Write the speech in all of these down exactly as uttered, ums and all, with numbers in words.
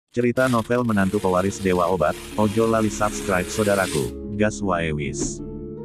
Cerita novel menantu pewaris Dewa Obat. Ojo lali subscribe saudaraku, gas wae wis.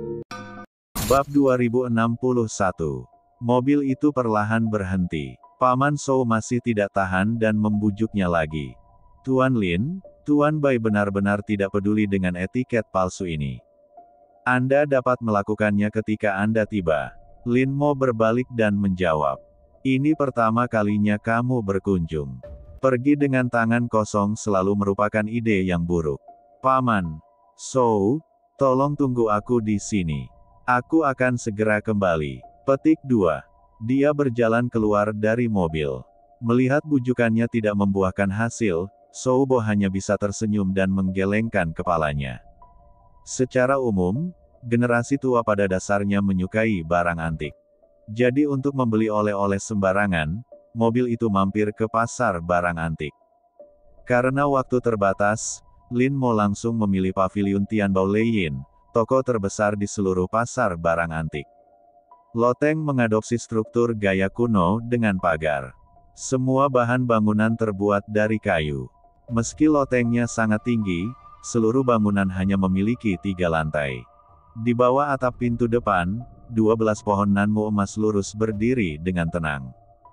Bab dua ribu enam puluh satu. Mobil itu perlahan berhenti. Paman Shou masih tidak tahan dan membujuknya lagi. Tuan Lin, Tuan Bai benar-benar tidak peduli dengan etiket palsu ini. Anda dapat melakukannya ketika Anda tiba. Lin Mo berbalik dan menjawab. Ini pertama kalinya kamu berkunjung. Pergi dengan tangan kosong selalu merupakan ide yang buruk. Paman Shou, tolong tunggu aku di sini. Aku akan segera kembali. Petik dua. Dia berjalan keluar dari mobil. Melihat bujukannya tidak membuahkan hasil, Shou Bo hanya bisa tersenyum dan menggelengkan kepalanya. Secara umum, generasi tua pada dasarnya menyukai barang antik. Jadi untuk membeli oleh-oleh sembarangan, mobil itu mampir ke pasar barang antik. Karena waktu terbatas, Lin Mo langsung memilih paviliun Tianbao Leiyin, toko terbesar di seluruh pasar barang antik. Loteng mengadopsi struktur gaya kuno dengan pagar. Semua bahan bangunan terbuat dari kayu. Meski lotengnya sangat tinggi, seluruh bangunan hanya memiliki tiga lantai. Di bawah atap pintu depan, dua belas pohon nanmu emas lurus berdiri dengan tenang.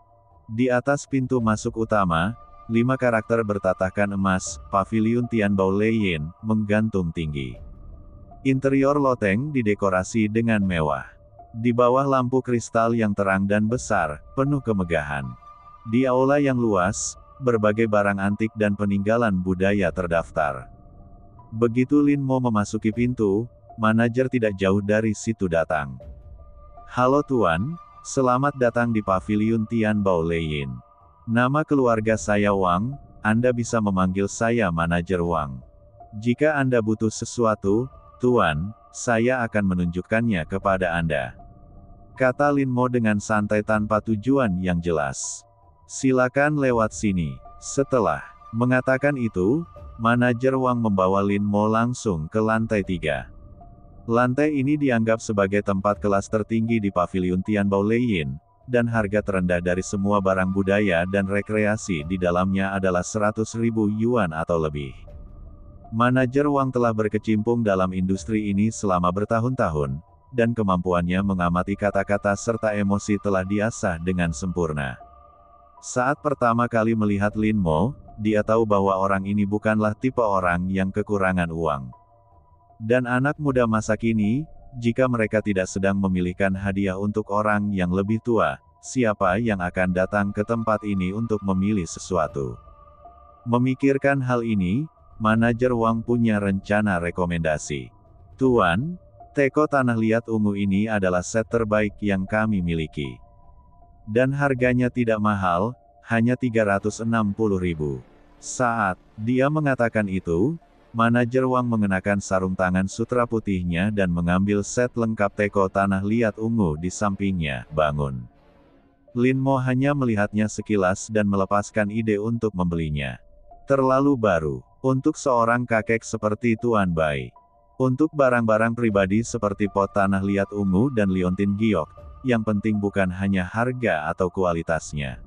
Di atas pintu masuk utama, lima karakter bertatahkan emas, paviliun Tianbao Leiyin, menggantung tinggi. Interior loteng didekorasi dengan mewah. Di bawah lampu kristal yang terang dan besar, penuh kemegahan. Di aula yang luas, berbagai barang antik dan peninggalan budaya terdaftar. Begitu Lin Mo memasuki pintu, manajer tidak jauh dari situ datang. Halo Tuan, selamat datang di paviliun Tianbao Leiyin. Nama keluarga saya Wang, Anda bisa memanggil saya manajer Wang. Jika Anda butuh sesuatu, Tuan, saya akan menunjukkannya kepada Anda. Kata Lin Mo dengan santai tanpa tujuan yang jelas. Silakan lewat sini. Setelah mengatakan itu, manajer Wang membawa Lin Mo langsung ke lantai tiga. Lantai ini dianggap sebagai tempat kelas tertinggi di paviliun Tianbao Leiyin, dan harga terendah dari semua barang budaya dan rekreasi di dalamnya adalah seratus ribu yuan atau lebih. Manajer Wang telah berkecimpung dalam industri ini selama bertahun-tahun, dan kemampuannya mengamati kata-kata serta emosi telah diasah dengan sempurna. Saat pertama kali melihat Lin Mo, dia tahu bahwa orang ini bukanlah tipe orang yang kekurangan uang. Dan anak muda masa kini, jika mereka tidak sedang memilihkan hadiah untuk orang yang lebih tua, siapa yang akan datang ke tempat ini untuk memilih sesuatu? Memikirkan hal ini, manajer Wang punya rencana rekomendasi. Tuan, teko tanah liat ungu ini adalah set terbaik yang kami miliki. Dan harganya tidak mahal, hanya tiga ratus enam puluh ribu. Saat dia mengatakan itu, manajer Wang mengenakan sarung tangan sutra putihnya dan mengambil set lengkap teko tanah liat ungu di sampingnya. Bangun. Lin Mo hanya melihatnya sekilas dan melepaskan ide untuk membelinya. Terlalu baru untuk seorang kakek seperti Tuan Bai. Untuk barang-barang pribadi seperti pot tanah liat ungu dan liontin giok, yang penting bukan hanya harga atau kualitasnya.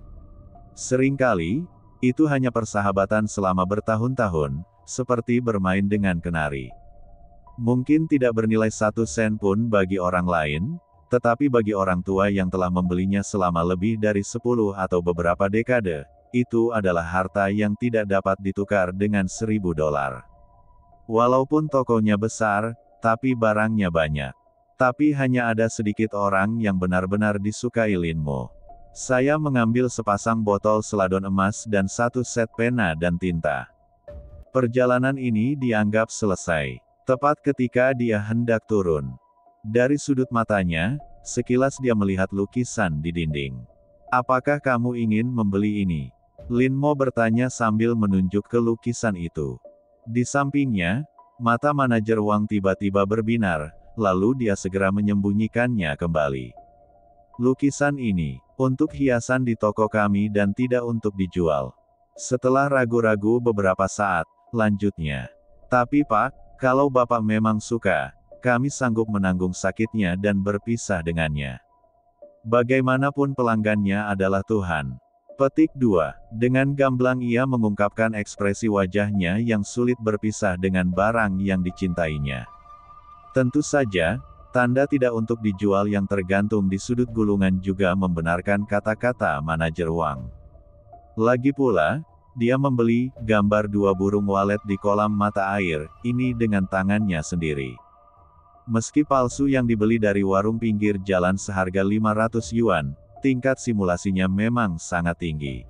Seringkali, itu hanya persahabatan selama bertahun-tahun, seperti bermain dengan kenari. Mungkin tidak bernilai satu sen pun bagi orang lain, tetapi bagi orang tua yang telah membelinya selama lebih dari sepuluh atau beberapa dekade, itu adalah harta yang tidak dapat ditukar dengan seribu dolar. Walaupun tokonya besar, tapi barangnya banyak. Tapi hanya ada sedikit orang yang benar-benar disukai Lin Mo. Saya mengambil sepasang botol seladon emas dan satu set pena dan tinta. Perjalanan ini dianggap selesai. Tepat ketika dia hendak turun. Dari sudut matanya, sekilas dia melihat lukisan di dinding. Apakah kamu ingin membeli ini? Lin Mo bertanya sambil menunjuk ke lukisan itu. Di sampingnya, mata manajer Wang tiba-tiba berbinar, lalu dia segera menyembunyikannya kembali. Lukisan ini, untuk hiasan di toko kami dan tidak untuk dijual. Setelah ragu-ragu beberapa saat, lanjutnya. Tapi Pak, kalau Bapak memang suka, kami sanggup menanggung sakitnya dan berpisah dengannya. Bagaimanapun pelanggannya adalah Tuhan. Petik dua. Dengan gamblang ia mengungkapkan ekspresi wajahnya yang sulit berpisah dengan barang yang dicintainya. Tentu saja, tanda tidak untuk dijual yang tergantung di sudut gulungan juga membenarkan kata-kata manajer Wang. Lagi pula, dia membeli gambar dua burung walet di kolam mata air ini dengan tangannya sendiri. Meski palsu yang dibeli dari warung pinggir jalan seharga lima ratus yuan, tingkat simulasinya memang sangat tinggi.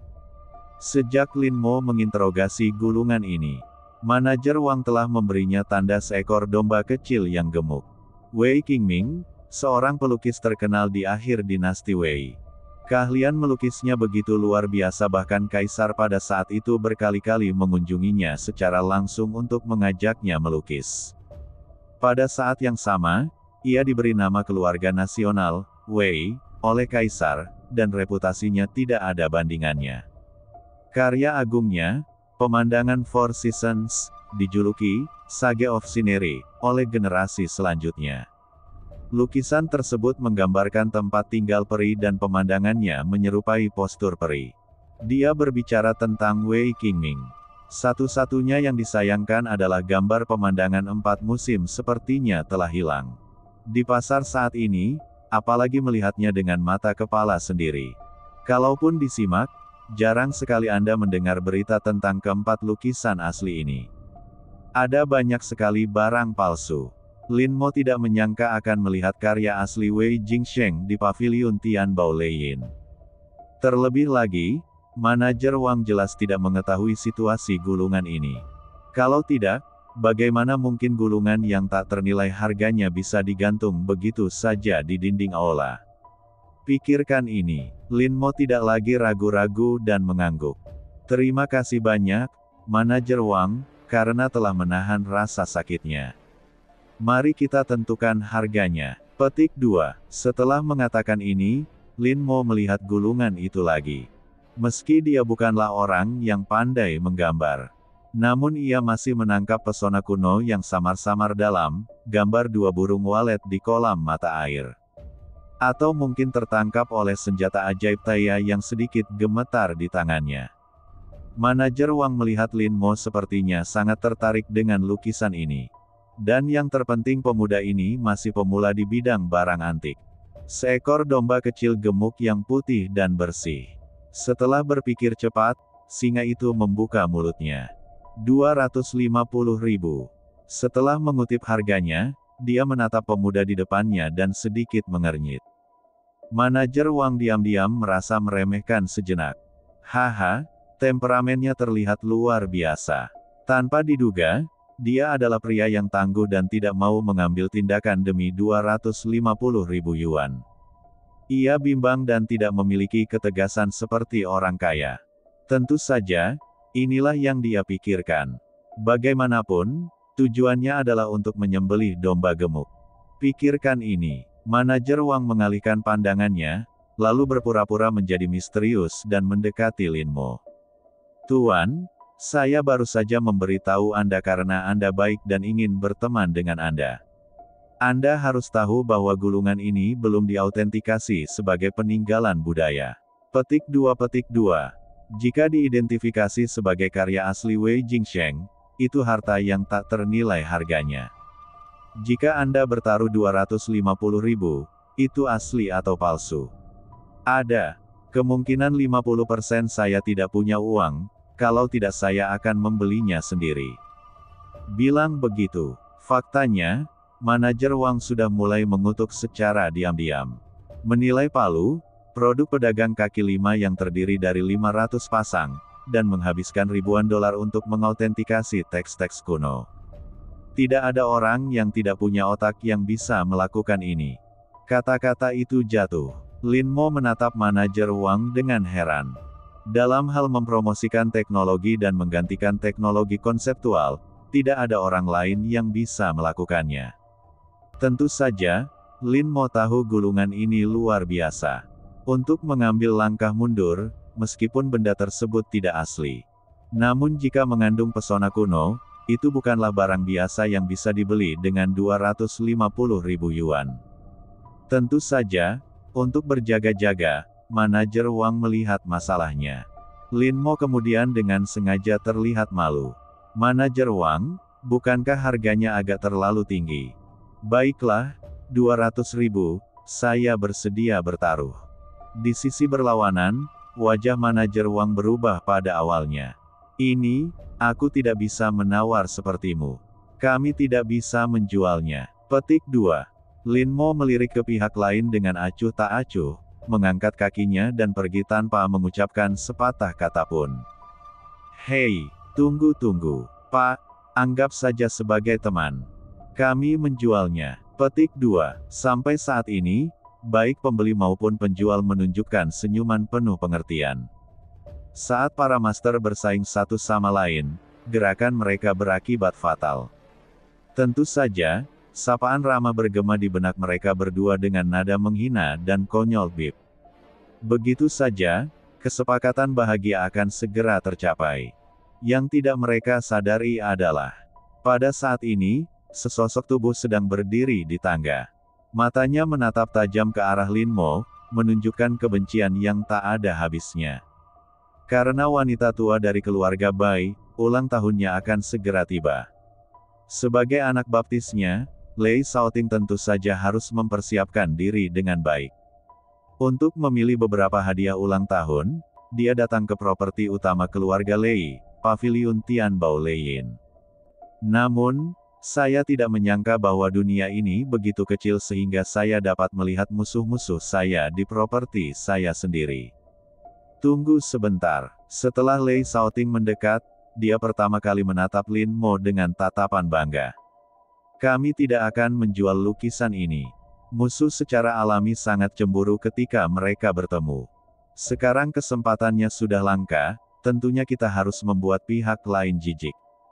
Sejak Lin Mo menginterogasi gulungan ini, manajer Wang telah memberinya tanda seekor domba kecil yang gemuk. Wei Qingming, seorang pelukis terkenal di akhir dinasti Wei. Keahlian melukisnya begitu luar biasa bahkan kaisar pada saat itu berkali-kali mengunjunginya secara langsung untuk mengajaknya melukis. Pada saat yang sama, ia diberi nama keluarga nasional, Wei, oleh kaisar, dan reputasinya tidak ada bandingannya. Karya agungnya, Pemandangan Four Seasons, dijuluki Sage of Scenery oleh generasi selanjutnya. Lukisan tersebut menggambarkan tempat tinggal peri dan pemandangannya menyerupai postur peri. Dia berbicara tentang Wei Qingming. Satu-satunya yang disayangkan adalah gambar pemandangan empat musim sepertinya telah hilang. Di pasar saat ini, apalagi melihatnya dengan mata kepala sendiri. Kalaupun disimak, jarang sekali Anda mendengar berita tentang keempat lukisan asli ini. Ada banyak sekali barang palsu. Lin Mo tidak menyangka akan melihat karya asli Wei Jingsheng di paviliun Tian Bao Leiyin. Terlebih lagi, manajer Wang jelas tidak mengetahui situasi gulungan ini. Kalau tidak, bagaimana mungkin gulungan yang tak ternilai harganya bisa digantung begitu saja di dinding aula? Pikirkan ini, Lin Mo tidak lagi ragu-ragu dan mengangguk. Terima kasih banyak, manajer Wang, karena telah menahan rasa sakitnya. Mari kita tentukan harganya. Petik dua. Setelah mengatakan ini, Lin Mo melihat gulungan itu lagi. Meski dia bukanlah orang yang pandai menggambar, namun ia masih menangkap pesona kuno yang samar-samar dalam gambar dua burung walet di kolam mata air. Atau mungkin tertangkap oleh senjata ajaib Taya yang sedikit gemetar di tangannya. Manajer Wang melihat Lin Mo sepertinya sangat tertarik dengan lukisan ini. Dan yang terpenting pemuda ini masih pemula di bidang barang antik. Seekor domba kecil gemuk yang putih dan bersih. Setelah berpikir cepat, singa itu membuka mulutnya. dua ratus lima puluh ribu. Setelah mengutip harganya, dia menatap pemuda di depannya dan sedikit mengernyit. Manajer Wang diam-diam merasa meremehkan sejenak. Haha, temperamennya terlihat luar biasa. Tanpa diduga, dia adalah pria yang tangguh dan tidak mau mengambil tindakan demi dua ratus lima puluh ribu yuan. Ia bimbang dan tidak memiliki ketegasan seperti orang kaya. Tentu saja, inilah yang dia pikirkan. Bagaimanapun, tujuannya adalah untuk menyembelih domba gemuk. Pikirkan ini, manajer Wang mengalihkan pandangannya, lalu berpura-pura menjadi misterius dan mendekati Lin Mo. Tuan, saya baru saja memberitahu Anda karena Anda baik dan ingin berteman dengan Anda. Anda harus tahu bahwa gulungan ini belum diautentikasi sebagai peninggalan budaya. Petik dua Petik dua. Jika diidentifikasi sebagai karya asli Wei Jingsheng, itu harta yang tak ternilai harganya. Jika Anda bertaruh dua ratus lima puluh ribu, itu asli atau palsu? Ada kemungkinan lima puluh persen saya tidak punya uang. Kalau tidak saya akan membelinya sendiri. Bilang begitu. Faktanya, manajer Wang sudah mulai mengutuk secara diam-diam. Menilai palu, produk pedagang kaki lima yang terdiri dari lima ratus pasang, dan menghabiskan ribuan dolar untuk mengautentikasi teks-teks kuno. Tidak ada orang yang tidak punya otak yang bisa melakukan ini. Kata-kata itu jatuh. Lin Mo menatap manajer Wang dengan heran. Dalam hal mempromosikan teknologi dan menggantikan teknologi konseptual, tidak ada orang lain yang bisa melakukannya. Tentu saja, Lin Mo tahu gulungan ini luar biasa. Untuk mengambil langkah mundur, meskipun benda tersebut tidak asli. Namun jika mengandung pesona kuno, itu bukanlah barang biasa yang bisa dibeli dengan dua ratus lima puluh ribu yuan. Tentu saja, untuk berjaga-jaga, manajer Wang melihat masalahnya. Lin Mo kemudian dengan sengaja terlihat malu. Manajer Wang, bukankah harganya agak terlalu tinggi? Baiklah, dua ratus ribu, saya bersedia bertaruh. Di sisi berlawanan, wajah manajer Wang berubah pada awalnya. Ini, aku tidak bisa menawar sepertimu. Kami tidak bisa menjualnya. Petik dua. Lin Mo melirik ke pihak lain dengan acuh tak acuh, mengangkat kakinya dan pergi tanpa mengucapkan sepatah kata pun. Hei, tunggu-tunggu, Pak, anggap saja sebagai teman. Kami menjualnya. Petik dua. Sampai saat ini, baik pembeli maupun penjual menunjukkan senyuman penuh pengertian. Saat para master bersaing satu sama lain, gerakan mereka berakibat fatal. Tentu saja, sapaan ramah bergema di benak mereka berdua dengan nada menghina dan konyol. Bib. Begitu saja, kesepakatan bahagia akan segera tercapai. Yang tidak mereka sadari adalah, pada saat ini, sesosok tubuh sedang berdiri di tangga. Matanya menatap tajam ke arah Lin Mo, menunjukkan kebencian yang tak ada habisnya. Karena wanita tua dari keluarga Bai, ulang tahunnya akan segera tiba. Sebagai anak baptisnya, Lei Shaoting tentu saja harus mempersiapkan diri dengan baik. Untuk memilih beberapa hadiah ulang tahun, dia datang ke properti utama keluarga Lei, Paviliun Tianbao Leiyin. Namun, saya tidak menyangka bahwa dunia ini begitu kecil sehingga saya dapat melihat musuh-musuh saya di properti saya sendiri. Tunggu sebentar. Setelah Lei Shaoting mendekat, dia pertama kali menatap Lin Mo dengan tatapan bangga. Kami tidak akan menjual lukisan ini. Musuh secara alami sangat cemburu ketika mereka bertemu. Sekarang kesempatannya sudah langka, tentunya kita harus membuat pihak lain jijik.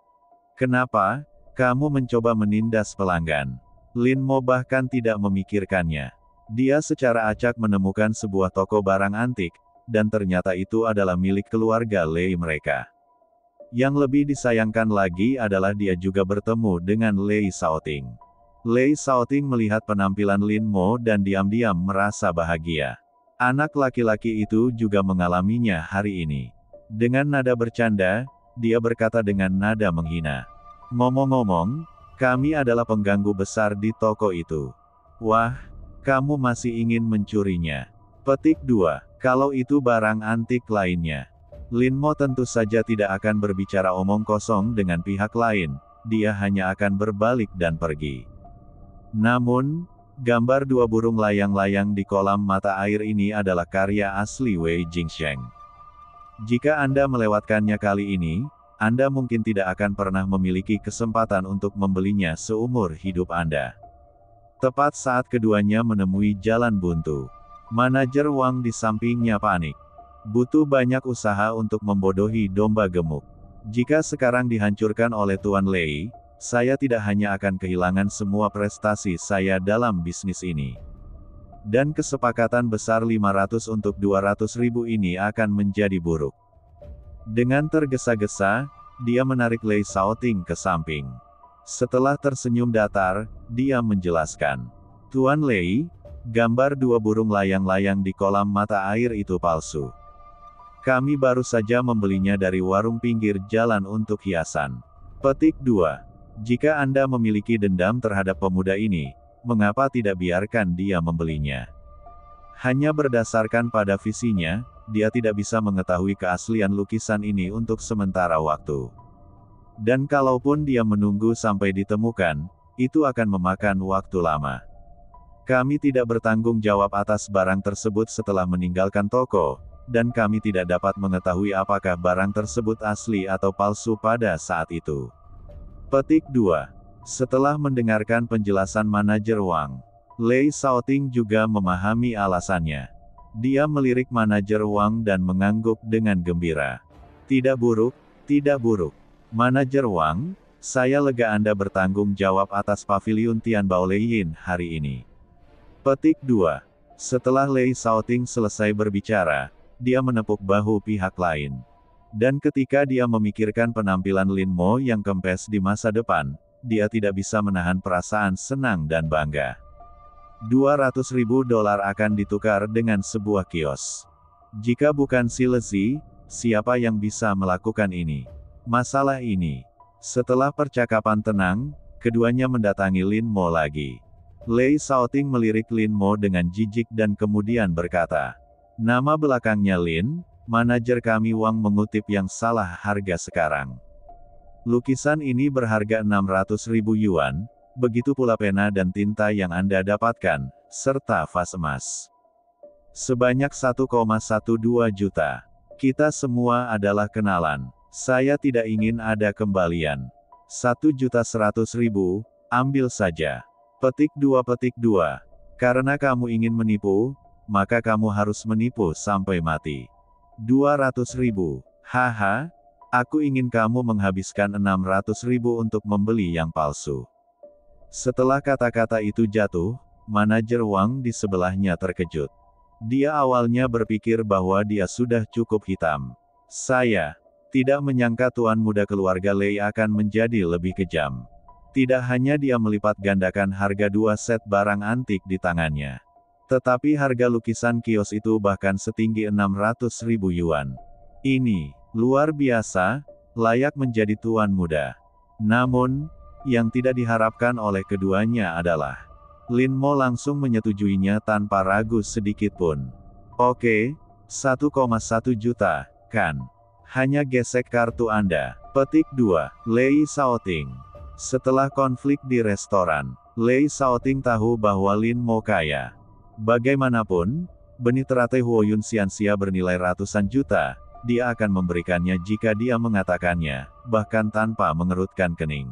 Kenapa? Kamu mencoba menindas pelanggan. Lin Mo bahkan tidak memikirkannya. Dia secara acak menemukan sebuah toko barang antik, dan ternyata itu adalah milik keluarga Lei mereka. Yang lebih disayangkan lagi adalah dia juga bertemu dengan Lei Shaoting. Lei Shaoting melihat penampilan Lin Mo dan diam-diam merasa bahagia. Anak laki-laki itu juga mengalaminya hari ini. Dengan nada bercanda, dia berkata dengan nada menghina. Ngomong-ngomong, kami adalah pengganggu besar di toko itu. Wah, kamu masih ingin mencurinya. Petik dua. Kalau itu barang antik lainnya. Lin Mo tentu saja tidak akan berbicara omong kosong dengan pihak lain, dia hanya akan berbalik dan pergi. Namun, gambar dua burung layang-layang di kolam mata air ini adalah karya asli Wei Jingsheng. Jika Anda melewatkannya kali ini, Anda mungkin tidak akan pernah memiliki kesempatan untuk membelinya seumur hidup Anda. Tepat saat keduanya menemui jalan buntu, manajer Wang di sampingnya panik. Butuh banyak usaha untuk membodohi domba gemuk. Jika sekarang dihancurkan oleh Tuan Lei, saya tidak hanya akan kehilangan semua prestasi saya dalam bisnis ini. Dan kesepakatan besar lima ratus untuk dua ratus ribu ini akan menjadi buruk. Dengan tergesa-gesa, dia menarik Lei Shaoting ke samping. Setelah tersenyum datar, dia menjelaskan. Tuan Lei, gambar dua burung layang-layang di kolam mata air itu palsu. Kami baru saja membelinya dari warung pinggir jalan untuk hiasan. Petik dua. Jika Anda memiliki dendam terhadap pemuda ini, mengapa tidak biarkan dia membelinya? Hanya berdasarkan pada visinya, dia tidak bisa mengetahui keaslian lukisan ini untuk sementara waktu. Dan kalaupun dia menunggu sampai ditemukan, itu akan memakan waktu lama. Kami tidak bertanggung jawab atas barang tersebut setelah meninggalkan toko, dan kami tidak dapat mengetahui apakah barang tersebut asli atau palsu pada saat itu. Petik dua. Setelah mendengarkan penjelasan manajer Wang, Lei Shaoting juga memahami alasannya. Dia melirik manajer Wang dan mengangguk dengan gembira. Tidak buruk, tidak buruk. Manajer Wang, saya lega Anda bertanggung jawab atas Paviliun Tianbao Leiyin hari ini. Petik dua. Setelah Lei Shaoting selesai berbicara, dia menepuk bahu pihak lain. Dan ketika dia memikirkan penampilan Lin Mo yang kempes di masa depan, dia tidak bisa menahan perasaan senang dan bangga. dua ratus ribu dolar akan ditukar dengan sebuah kios. Jika bukan si Lezi, siapa yang bisa melakukan ini? Masalah ini. Setelah percakapan tenang, keduanya mendatangi Lin Mo lagi. Lei Shaoting melirik Lin Mo dengan jijik dan kemudian berkata, "Nama belakangnya Lin, manajer kami Wang mengutip yang salah harga sekarang. Lukisan ini berharga enam ratus ribu yuan, begitu pula pena dan tinta yang Anda dapatkan, serta vas emas. Sebanyak satu koma dua belas juta. Kita semua adalah kenalan. Saya tidak ingin ada kembalian. Satu juta seratus ribu, ambil saja." Petik dua petik dua. Karena kamu ingin menipu, maka kamu harus menipu sampai mati. Dua ratus ribu. Haha, aku ingin kamu menghabiskan enam ratus ribu untuk membeli yang palsu. Setelah kata-kata itu jatuh, manajer Wang di sebelahnya terkejut. Dia awalnya berpikir bahwa dia sudah cukup hitam. Saya tidak menyangka tuan muda keluarga Lei akan menjadi lebih kejam. Tidak hanya dia melipat gandakan harga dua set barang antik di tangannya, tetapi harga lukisan kios itu bahkan setinggi enam ratus ribu yuan. Ini luar biasa, layak menjadi tuan muda. Namun, yang tidak diharapkan oleh keduanya adalah Lin Mo langsung menyetujuinya tanpa ragu sedikit pun. Oke, satu koma satu juta, kan? Hanya gesek kartu Anda. Petik dua. Lei Shaoting. Setelah konflik di restoran, Lei Shaoting tahu bahwa Lin Mo kaya. Bagaimanapun, benih teratai Huoyun Xianxia bernilai ratusan juta, dia akan memberikannya jika dia mengatakannya, bahkan tanpa mengerutkan kening.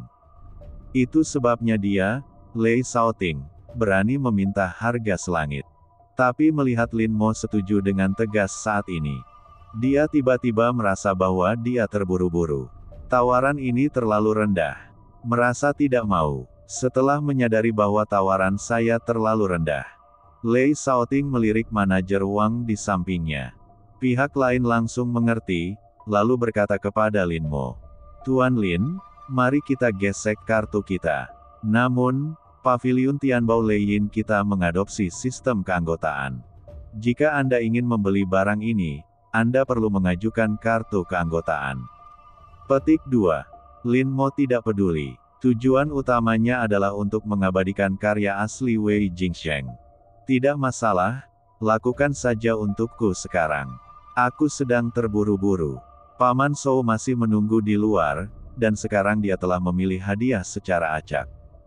Itu sebabnya dia, Lei Shaoting, berani meminta harga selangit. Tapi melihat Lin Mo setuju dengan tegas saat ini, dia tiba-tiba merasa bahwa dia terburu-buru. Tawaran ini terlalu rendah. Merasa tidak mau. Setelah menyadari bahwa tawaran saya terlalu rendah, Lei Shaoting melirik manajer Wang di sampingnya. Pihak lain langsung mengerti, lalu berkata kepada Lin Mo, "Tuan Lin, mari kita gesek kartu kita. Namun, Paviliun Tianbao Leiyin kita mengadopsi sistem keanggotaan. Jika Anda ingin membeli barang ini, Anda perlu mengajukan kartu keanggotaan." Petik dua. Lin Mo tidak peduli. Tujuan utamanya adalah untuk mengabadikan karya asli Wei Jingsheng. Tidak masalah, lakukan saja untukku sekarang. Aku sedang terburu-buru. Paman Shou masih menunggu di luar, dan sekarang dia telah memilih hadiah secara acak.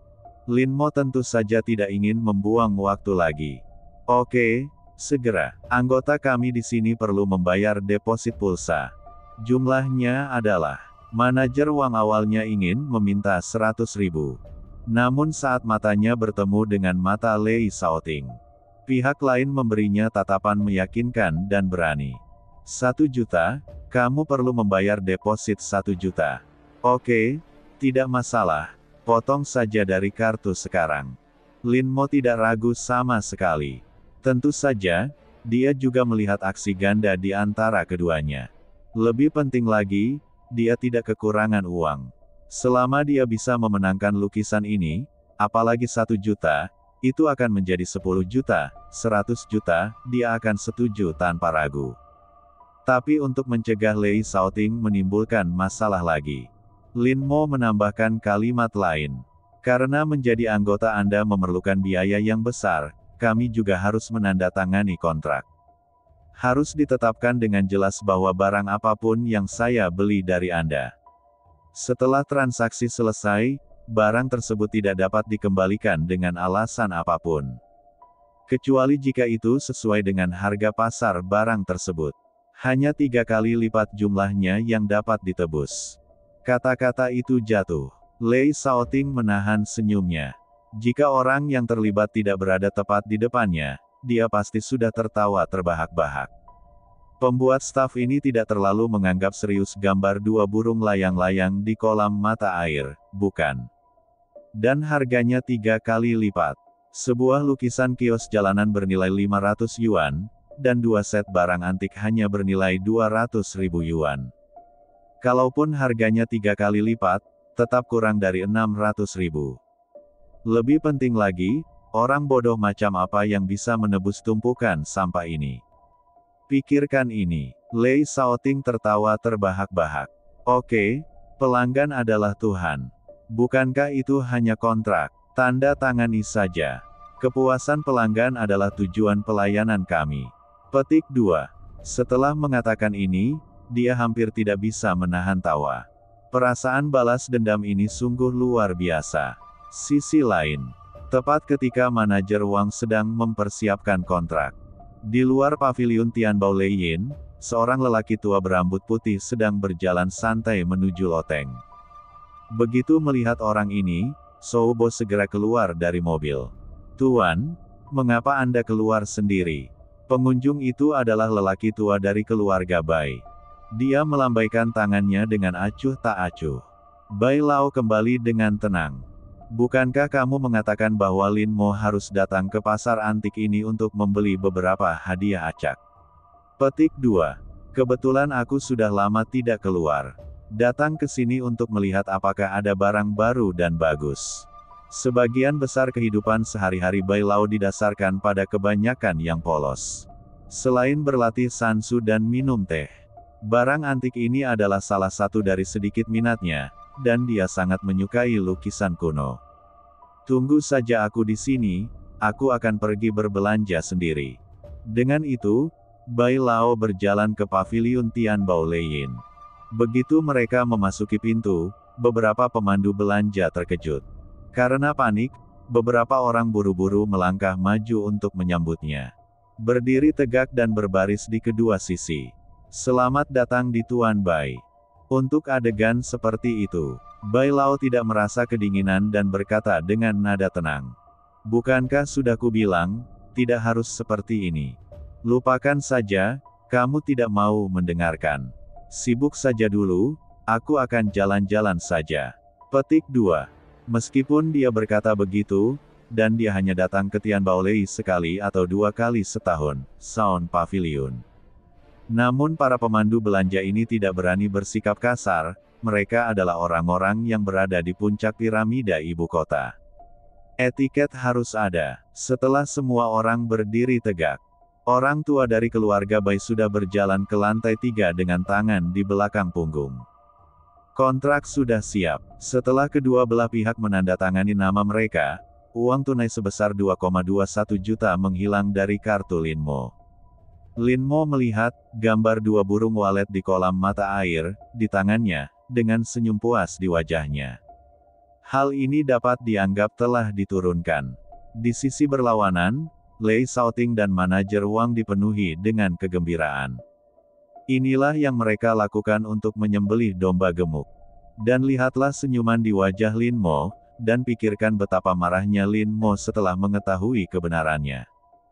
Lin Mo tentu saja tidak ingin membuang waktu lagi. Oke, segera. Anggota kami di sini perlu membayar deposit pulsa. Jumlahnya adalah, manajer Wang awalnya ingin meminta seratus ribu. Namun saat matanya bertemu dengan mata Lei Shaoting, pihak lain memberinya tatapan meyakinkan dan berani. Satu juta, kamu perlu membayar deposit satu juta. Oke, tidak masalah. Potong saja dari kartu sekarang. Lin Mo tidak ragu sama sekali. Tentu saja, dia juga melihat aksi ganda di antara keduanya. Lebih penting lagi, dia tidak kekurangan uang. Selama dia bisa memenangkan lukisan ini, apalagi satu juta, itu akan menjadi sepuluh juta, seratus juta, dia akan setuju tanpa ragu. Tapi untuk mencegah Lei Shaoting menimbulkan masalah lagi, Lin Mo menambahkan kalimat lain. Karena menjadi anggota Anda memerlukan biaya yang besar, kami juga harus menandatangani kontrak. Harus ditetapkan dengan jelas bahwa barang apapun yang saya beli dari Anda, setelah transaksi selesai, barang tersebut tidak dapat dikembalikan dengan alasan apapun. Kecuali jika itu sesuai dengan harga pasar barang tersebut. Hanya tiga kali lipat jumlahnya yang dapat ditebus. Kata-kata itu jatuh. Lei Shaoting menahan senyumnya. Jika orang yang terlibat tidak berada tepat di depannya, dia pasti sudah tertawa terbahak-bahak. Pembuat staf ini tidak terlalu menganggap serius gambar dua burung layang-layang di kolam mata air, bukan? Dan harganya tiga kali lipat. Sebuah lukisan kios jalanan bernilai lima ratus yuan, dan dua set barang antik hanya bernilai dua ratus ribu yuan. Kalaupun harganya tiga kali lipat, tetap kurang dari enam ratus ribu. Lebih penting lagi, Orang bodoh macam apa yang bisa menebus tumpukan sampah ini? Pikirkan ini. Lei Shaoting tertawa terbahak-bahak. Oke, pelanggan adalah Tuhan. Bukankah itu hanya kontrak? Tanda tangani saja. Kepuasan pelanggan adalah tujuan pelayanan kami. Petik dua. Setelah mengatakan ini, dia hampir tidak bisa menahan tawa. Perasaan balas dendam ini sungguh luar biasa. Sisi lain, tepat ketika manajer Wang sedang mempersiapkan kontrak. Di luar paviliun Tianbao Leiyin, seorang lelaki tua berambut putih sedang berjalan santai menuju loteng. Begitu melihat orang ini, Zhou Bo segera keluar dari mobil. Tuan, mengapa Anda keluar sendiri? Pengunjung itu adalah lelaki tua dari keluarga Bai. Dia melambaikan tangannya dengan acuh tak acuh. Bai Lao kembali dengan tenang. Bukankah kamu mengatakan bahwa Lin Mo harus datang ke pasar antik ini untuk membeli beberapa hadiah acak? Petik dua. Kebetulan aku sudah lama tidak keluar. Datang ke sini untuk melihat apakah ada barang baru dan bagus. Sebagian besar kehidupan sehari-hari Bai Lao didasarkan pada kebanyakan yang polos. Selain berlatih sansu dan minum teh, barang antik ini adalah salah satu dari sedikit minatnya, dan dia sangat menyukai lukisan kuno. Tunggu saja aku di sini, aku akan pergi berbelanja sendiri. Dengan itu, Bai Lao berjalan ke paviliun Tianbao Leiyin. Begitu mereka memasuki pintu, beberapa pemandu belanja terkejut. Karena panik, beberapa orang buru-buru melangkah maju untuk menyambutnya. Berdiri tegak dan berbaris di kedua sisi. Selamat datang di Tuan Bai. Untuk adegan seperti itu, Bai Lao tidak merasa kedinginan dan berkata dengan nada tenang. Bukankah sudah kubilang, tidak harus seperti ini. Lupakan saja, kamu tidak mau mendengarkan. Sibuk saja dulu, aku akan jalan-jalan saja. Petik dua. Meskipun dia berkata begitu, dan dia hanya datang ke Tianbao Lei sekali atau dua kali setahun, Sound Pavilion. Namun para pemandu belanja ini tidak berani bersikap kasar, mereka adalah orang-orang yang berada di puncak piramida ibu kota. Etiket harus ada. Setelah semua orang berdiri tegak, orang tua dari keluarga Bai sudah berjalan ke lantai tiga dengan tangan di belakang punggung. Kontrak sudah siap. Setelah kedua belah pihak menandatangani nama mereka, uang tunai sebesar dua koma dua satu juta menghilang dari kartu Lin Mo. Lin Mo melihat gambar dua burung walet di kolam mata air di tangannya, dengan senyum puas di wajahnya. Hal ini dapat dianggap telah diturunkan. Di sisi berlawanan, Lei Shaoting dan manajer Wang dipenuhi dengan kegembiraan. Inilah yang mereka lakukan untuk menyembelih domba gemuk. Dan lihatlah senyuman di wajah Lin Mo, dan pikirkan betapa marahnya Lin Mo setelah mengetahui kebenarannya.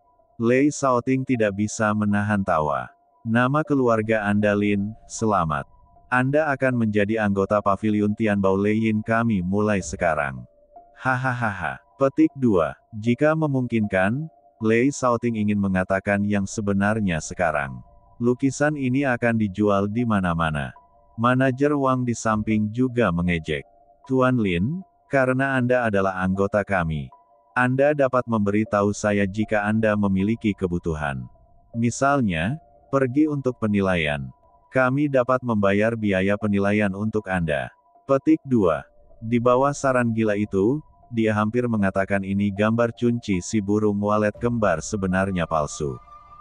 Lei Shaoting tidak bisa menahan tawa. Nama keluarga Anda Lin, selamat. Anda akan menjadi anggota paviliun Tianbao Leiyin kami mulai sekarang. Hahaha. Petik dua. Jika memungkinkan, Lei Shaoting ingin mengatakan yang sebenarnya sekarang. Lukisan ini akan dijual di mana-mana. Manajer Wang di samping juga mengejek. Tuan Lin, karena Anda adalah anggota kami, Anda dapat memberi tahu saya jika Anda memiliki kebutuhan. Misalnya, pergi untuk penilaian. Kami dapat membayar biaya penilaian untuk Anda. Petik dua. Di bawah saran gila itu, dia hampir mengatakan ini gambar Cunci si burung walet kembar sebenarnya palsu.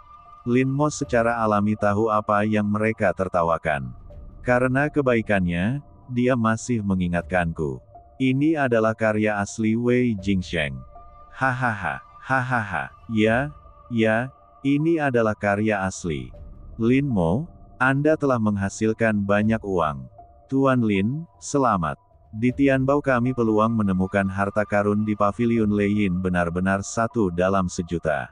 Lin Mo secara alami tahu apa yang mereka tertawakan. Karena kebaikannya, dia masih mengingatkanku. Ini adalah karya asli Wei Jingsheng. Hahaha, hahaha, ya, ya, ini adalah karya asli. Lin Mo, Anda telah menghasilkan banyak uang. Tuan Lin, selamat. Di Tianbao kami peluang menemukan harta karun di paviliun Leiyin benar-benar satu dalam sejuta.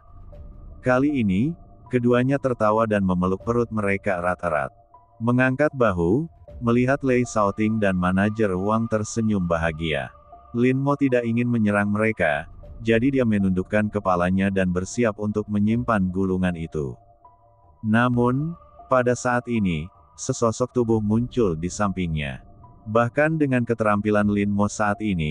Kali ini, keduanya tertawa dan memeluk perut mereka erat-erat. Mengangkat bahu, melihat Lei Shaoting dan manajer Wang tersenyum bahagia. Lin Mo tidak ingin menyerang mereka, jadi dia menundukkan kepalanya dan bersiap untuk menyimpan gulungan itu. Namun, pada saat ini, sesosok tubuh muncul di sampingnya. Bahkan dengan keterampilan Lin Mo saat ini,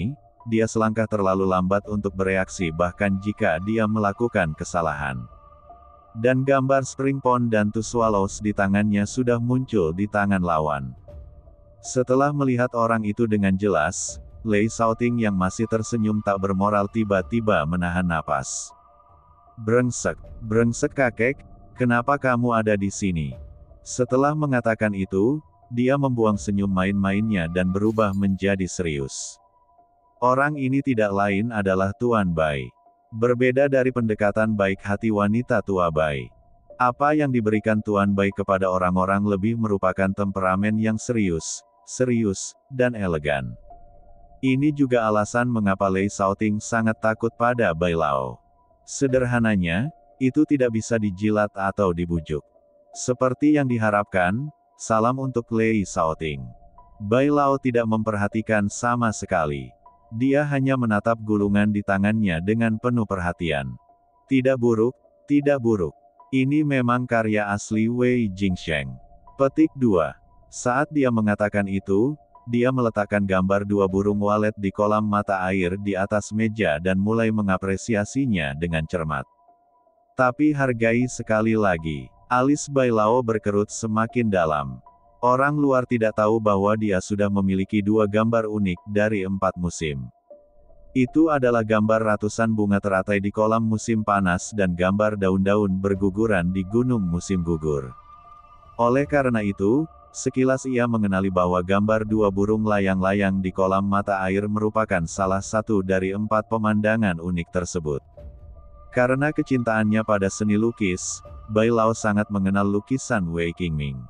dia selangkah terlalu lambat untuk bereaksi bahkan jika dia melakukan kesalahan. Dan gambar Spring Pond dan Two Swallows di tangannya sudah muncul di tangan lawan. Setelah melihat orang itu dengan jelas, Lei Xiaoting yang masih tersenyum tak bermoral tiba-tiba menahan napas. Brengsek, brengsek kakek, kenapa kamu ada di sini? Setelah mengatakan itu, dia membuang senyum main-mainnya dan berubah menjadi serius. Orang ini tidak lain adalah Tuan Bai. Berbeda dari pendekatan baik hati wanita tua Bai. Apa yang diberikan Tuan Bai kepada orang-orang lebih merupakan temperamen yang serius, serius, dan elegan. Ini juga alasan mengapa Lei Xiaoting sangat takut pada Bai Lao. Sederhananya, itu tidak bisa dijilat atau dibujuk. Seperti yang diharapkan, salam untuk Lei Xiaoting. Bai Lao tidak memperhatikan sama sekali. Dia hanya menatap gulungan di tangannya dengan penuh perhatian. Tidak buruk, tidak buruk. Ini memang karya asli Wei Jingsheng. Petik dua. Saat dia mengatakan itu, dia meletakkan gambar dua burung walet di kolam mata air di atas meja dan mulai mengapresiasinya dengan cermat. Tapi hargai sekali lagi. Alis Bai Lao berkerut semakin dalam. Orang luar tidak tahu bahwa dia sudah memiliki dua gambar unik dari empat musim. Itu adalah gambar ratusan bunga teratai di kolam musim panas dan gambar daun-daun berguguran di gunung musim gugur. Oleh karena itu, sekilas ia mengenali bahwa gambar dua burung layang-layang di kolam mata air merupakan salah satu dari empat pemandangan unik tersebut. Karena kecintaannya pada seni lukis, Bai Lao sangat mengenal lukisan Wei Qingming.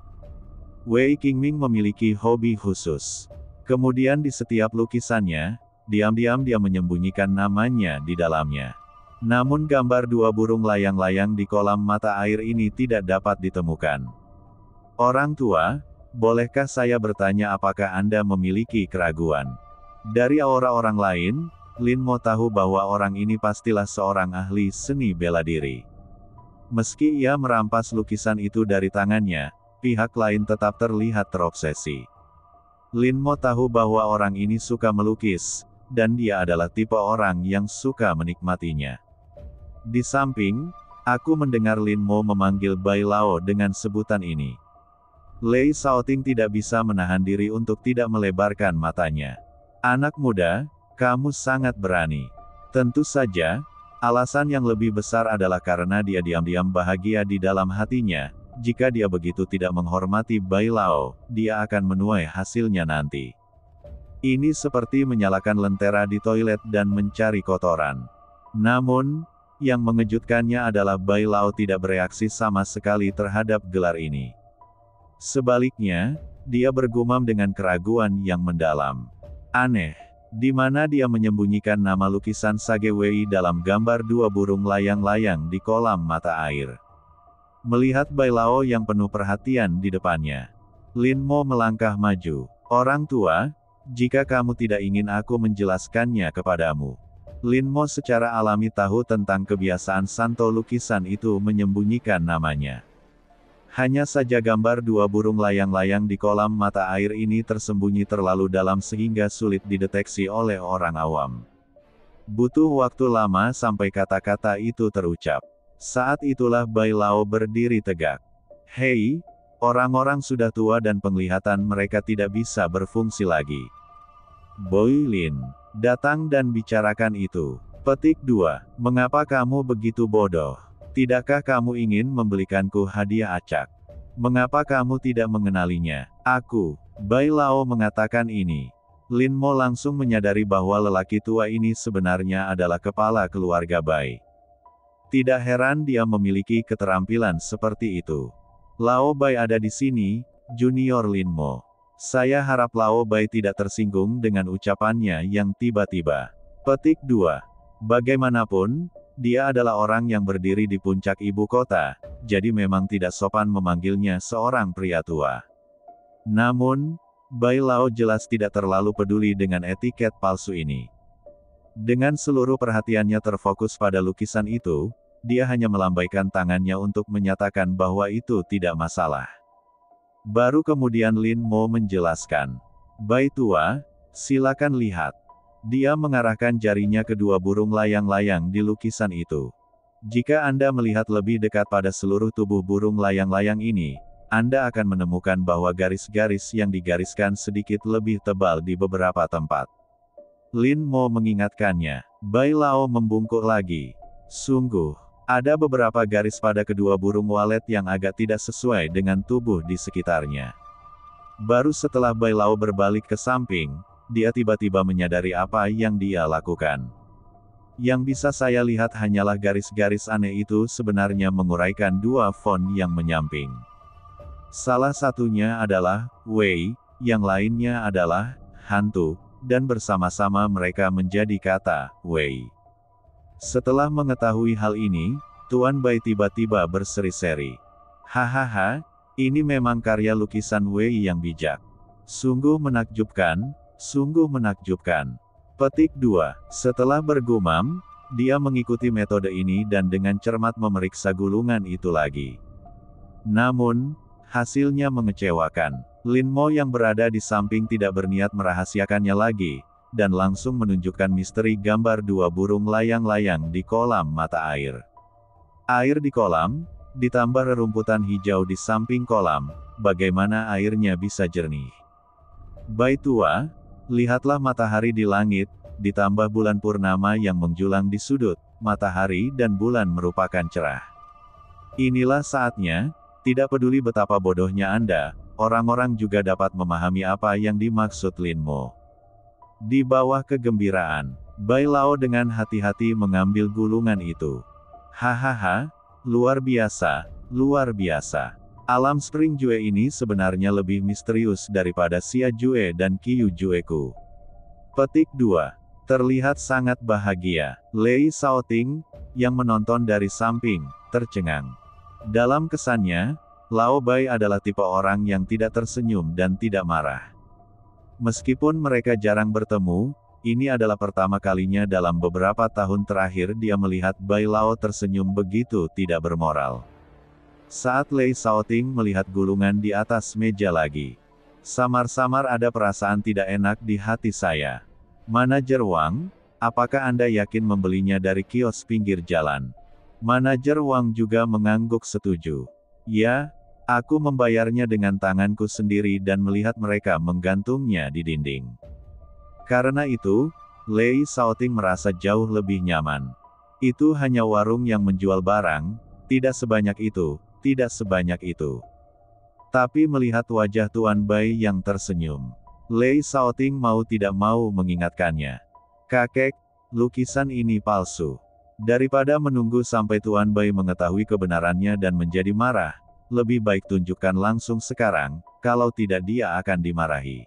Wei Qingming memiliki hobi khusus. Kemudian di setiap lukisannya, diam-diam dia menyembunyikan namanya di dalamnya. Namun gambar dua burung layang-layang di kolam mata air ini tidak dapat ditemukan. Orang tua, bolehkah saya bertanya apakah Anda memiliki keraguan? Dari aura orang lain, Lin Mo tahu bahwa orang ini pastilah seorang ahli seni bela diri. Meski ia merampas lukisan itu dari tangannya, pihak lain tetap terlihat terobsesi. Lin Mo tahu bahwa orang ini suka melukis, dan dia adalah tipe orang yang suka menikmatinya. Di samping, aku mendengar Lin Mo memanggil Bai Lao dengan sebutan ini. Lei Xiaoting tidak bisa menahan diri untuk tidak melebarkan matanya. Anak muda, kamu sangat berani. Tentu saja, alasan yang lebih besar adalah karena dia diam-diam bahagia di dalam hatinya. Jika dia begitu tidak menghormati Bai Lao, dia akan menuai hasilnya nanti. Ini seperti menyalakan lentera di toilet dan mencari kotoran. Namun, yang mengejutkannya adalah Bai Lao tidak bereaksi sama sekali terhadap gelar ini. Sebaliknya, dia bergumam dengan keraguan yang mendalam. Aneh, di mana dia menyembunyikan nama lukisan Sage Wei dalam gambar dua burung layang-layang di kolam mata air. Melihat Bai Lao yang penuh perhatian di depannya, Lin Mo melangkah maju. Orang tua, jika kamu tidak ingin aku menjelaskannya kepadamu. Lin Mo secara alami tahu tentang kebiasaan Santo lukisan itu menyembunyikan namanya. Hanya saja gambar dua burung layang-layang di kolam mata air ini tersembunyi terlalu dalam sehingga sulit dideteksi oleh orang awam. Butuh waktu lama sampai kata-kata itu terucap. Saat itulah Bai Lao berdiri tegak. Hei, orang-orang sudah tua dan penglihatan mereka tidak bisa berfungsi lagi. Boi Lin, datang dan bicarakan itu. Petik dua. Mengapa kamu begitu bodoh? Tidakkah kamu ingin membelikanku hadiah acak? Mengapa kamu tidak mengenalinya? Aku, Bai Lao mengatakan ini. Lin Mo langsung menyadari bahwa lelaki tua ini sebenarnya adalah kepala keluarga Bai. Tidak heran dia memiliki keterampilan seperti itu. Lao Bai ada di sini, Junior Lin Mo. Saya harap Lao Bai tidak tersinggung dengan ucapannya yang tiba-tiba. Petik dua. Bagaimanapun, dia adalah orang yang berdiri di puncak ibu kota, jadi memang tidak sopan memanggilnya seorang pria tua. Namun, Bai Lao jelas tidak terlalu peduli dengan etiket palsu ini. Dengan seluruh perhatiannya terfokus pada lukisan itu, dia hanya melambaikan tangannya untuk menyatakan bahwa itu tidak masalah. Baru kemudian Lin Mo menjelaskan. Bai tua, silakan lihat. Dia mengarahkan jarinya ke dua burung layang-layang di lukisan itu. Jika Anda melihat lebih dekat pada seluruh tubuh burung layang-layang ini, Anda akan menemukan bahwa garis-garis yang digariskan sedikit lebih tebal di beberapa tempat. Lin Mo mengingatkannya. Bai Lao membungkuk lagi. Sungguh, ada beberapa garis pada kedua burung walet yang agak tidak sesuai dengan tubuh di sekitarnya. Baru setelah Bai Lao berbalik ke samping, dia tiba-tiba menyadari apa yang dia lakukan. Yang bisa saya lihat hanyalah garis-garis aneh itu sebenarnya menguraikan dua font yang menyamping. Salah satunya adalah Wei, yang lainnya adalah hantu, dan bersama-sama mereka menjadi kata Wei. Setelah mengetahui hal ini, Tuan Bai tiba-tiba berseri-seri. Hahaha, ini memang karya lukisan Wei yang bijak. Sungguh menakjubkan. Sungguh menakjubkan. Petik dua. Setelah bergumam, dia mengikuti metode ini dan dengan cermat memeriksa gulungan itu lagi. Namun, hasilnya mengecewakan. Lin Mo yang berada di samping tidak berniat merahasiakannya lagi, dan langsung menunjukkan misteri gambar dua burung layang-layang di kolam mata air. Air di kolam, ditambah rerumputan hijau di samping kolam, bagaimana airnya bisa jernih? Bai tua, lihatlah matahari di langit, ditambah bulan purnama yang menjulang di sudut, matahari dan bulan merupakan cerah. Inilah saatnya, tidak peduli betapa bodohnya Anda, orang-orang juga dapat memahami apa yang dimaksud Lin Mo. Di bawah kegembiraan, Bai Lao dengan hati-hati mengambil gulungan itu. Hahaha, luar biasa, luar biasa. Alam Spring Jue ini sebenarnya lebih misterius daripada Xia Jue dan Qiu Jueku. Petik dua. Terlihat sangat bahagia. Lei Shaoting, yang menonton dari samping, tercengang. Dalam kesannya, Lao Bai adalah tipe orang yang tidak tersenyum dan tidak marah. Meskipun mereka jarang bertemu, ini adalah pertama kalinya dalam beberapa tahun terakhir dia melihat Bai Lao tersenyum begitu tidak bermoral. Saat Lei Shaoting melihat gulungan di atas meja lagi, samar-samar ada perasaan tidak enak di hati saya. Manajer Wang, apakah Anda yakin membelinya dari kios pinggir jalan? Manajer Wang juga mengangguk setuju. Ya, aku membayarnya dengan tanganku sendiri dan melihat mereka menggantungnya di dinding. Karena itu, Lei Shaoting merasa jauh lebih nyaman. Itu hanya warung yang menjual barang, tidak sebanyak itu. Tidak sebanyak itu. Tapi melihat wajah Tuan Bai yang tersenyum, Lei Shaoting mau tidak mau mengingatkannya. Kakek, lukisan ini palsu. Daripada menunggu sampai Tuan Bai mengetahui kebenarannya dan menjadi marah, lebih baik tunjukkan langsung sekarang, kalau tidak dia akan dimarahi.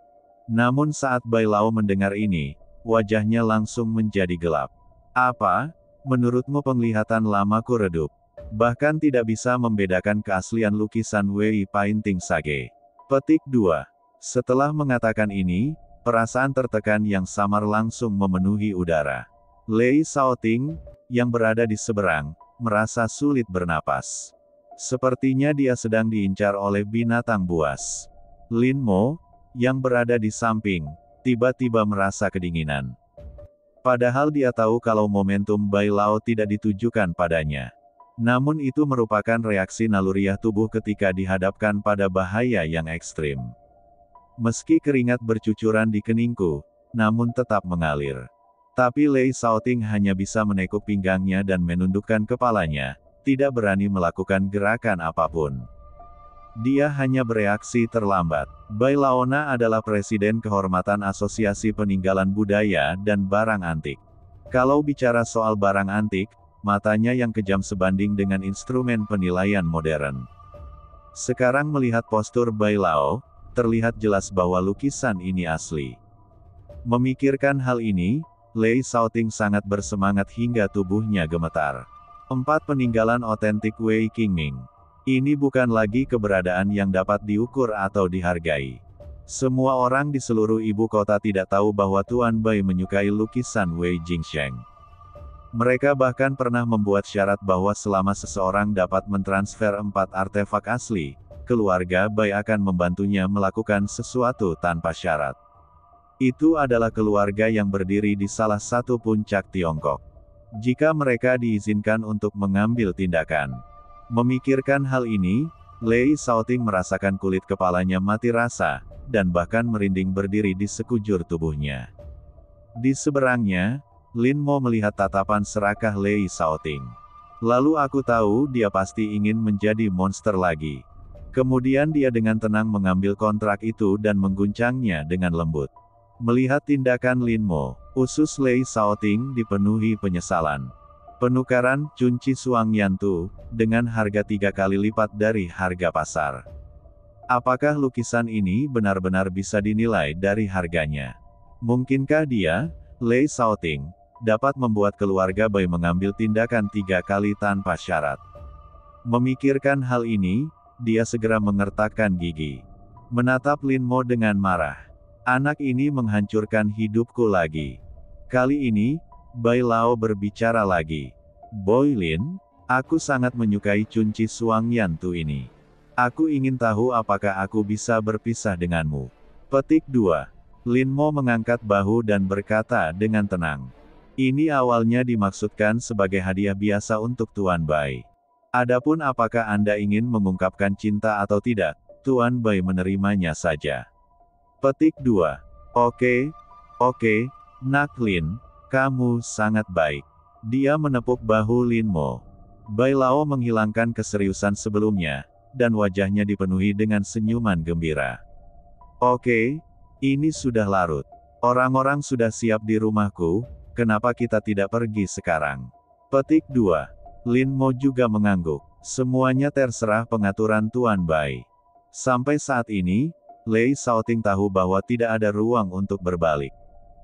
Namun saat Bai Lao mendengar ini, wajahnya langsung menjadi gelap. Apa? Menurutmu penglihatan lamaku redup? Bahkan tidak bisa membedakan keaslian lukisan Wei Painting Sage. Petik dua. Setelah mengatakan ini, perasaan tertekan yang samar langsung memenuhi udara. Lei Shaoting, yang berada di seberang, merasa sulit bernapas. Sepertinya dia sedang diincar oleh binatang buas. Lin Mo, yang berada di samping, tiba-tiba merasa kedinginan. Padahal dia tahu kalau momentum Bai Lao tidak ditujukan padanya. Namun itu merupakan reaksi naluriah tubuh ketika dihadapkan pada bahaya yang ekstrim. Meski keringat bercucuran di keningku, namun tetap mengalir. Tapi Lei Shaoting hanya bisa menekuk pinggangnya dan menundukkan kepalanya, tidak berani melakukan gerakan apapun. Dia hanya bereaksi terlambat. Bai Laona adalah Presiden Kehormatan Asosiasi Peninggalan Budaya dan Barang Antik. Kalau bicara soal barang antik, matanya yang kejam sebanding dengan instrumen penilaian modern. Sekarang melihat postur Bai Lao, terlihat jelas bahwa lukisan ini asli. Memikirkan hal ini, Lei Shaoting sangat bersemangat hingga tubuhnya gemetar. Empat peninggalan otentik Wei Qingming. Ini bukan lagi keberadaan yang dapat diukur atau dihargai. Semua orang di seluruh ibu kota tidak tahu bahwa Tuan Bai menyukai lukisan Wei Jingsheng. Mereka bahkan pernah membuat syarat bahwa selama seseorang dapat mentransfer empat artefak asli, keluarga Bai akan membantunya melakukan sesuatu tanpa syarat. Itu adalah keluarga yang berdiri di salah satu puncak Tiongkok. Jika mereka diizinkan untuk mengambil tindakan. Memikirkan hal ini, Lei Shaoting merasakan kulit kepalanya mati rasa, dan bahkan merinding berdiri di sekujur tubuhnya. Di seberangnya, Lin Mo melihat tatapan serakah Lei Shaoting. Lalu aku tahu dia pasti ingin menjadi monster lagi. Kemudian dia dengan tenang mengambil kontrak itu dan mengguncangnya dengan lembut. Melihat tindakan Lin Mo, usus Lei Shaoting dipenuhi penyesalan. Penukaran Cunci Suang Yantu dengan harga tiga kali lipat dari harga pasar. Apakah lukisan ini benar-benar bisa dinilai dari harganya? Mungkinkah dia, Lei Shaoting, dapat membuat keluarga Bai mengambil tindakan tiga kali tanpa syarat? Memikirkan hal ini, dia segera mengertakkan gigi. Menatap Lin Mo dengan marah. Anak ini menghancurkan hidupku lagi. Kali ini, Bai Lao berbicara lagi. Boy Lin, aku sangat menyukai Cunci Suang Yantu ini. Aku ingin tahu apakah aku bisa berpisah denganmu. Petik dua. Lin Mo mengangkat bahu dan berkata dengan tenang. Ini awalnya dimaksudkan sebagai hadiah biasa untuk Tuan Bai. Adapun apakah Anda ingin mengungkapkan cinta atau tidak, Tuan Bai menerimanya saja. Petik dua. Oke, oke, Nak Lin, kamu sangat baik. Dia menepuk bahu Lin Mo. Bai Lao menghilangkan keseriusan sebelumnya, dan wajahnya dipenuhi dengan senyuman gembira. Oke, ini sudah larut. Orang-orang sudah siap di rumahku, kenapa kita tidak pergi sekarang? Petik dua. Lin Mo juga mengangguk. Semuanya terserah pengaturan Tuan Bai. Sampai saat ini, Lei Shaoting tahu bahwa tidak ada ruang untuk berbalik.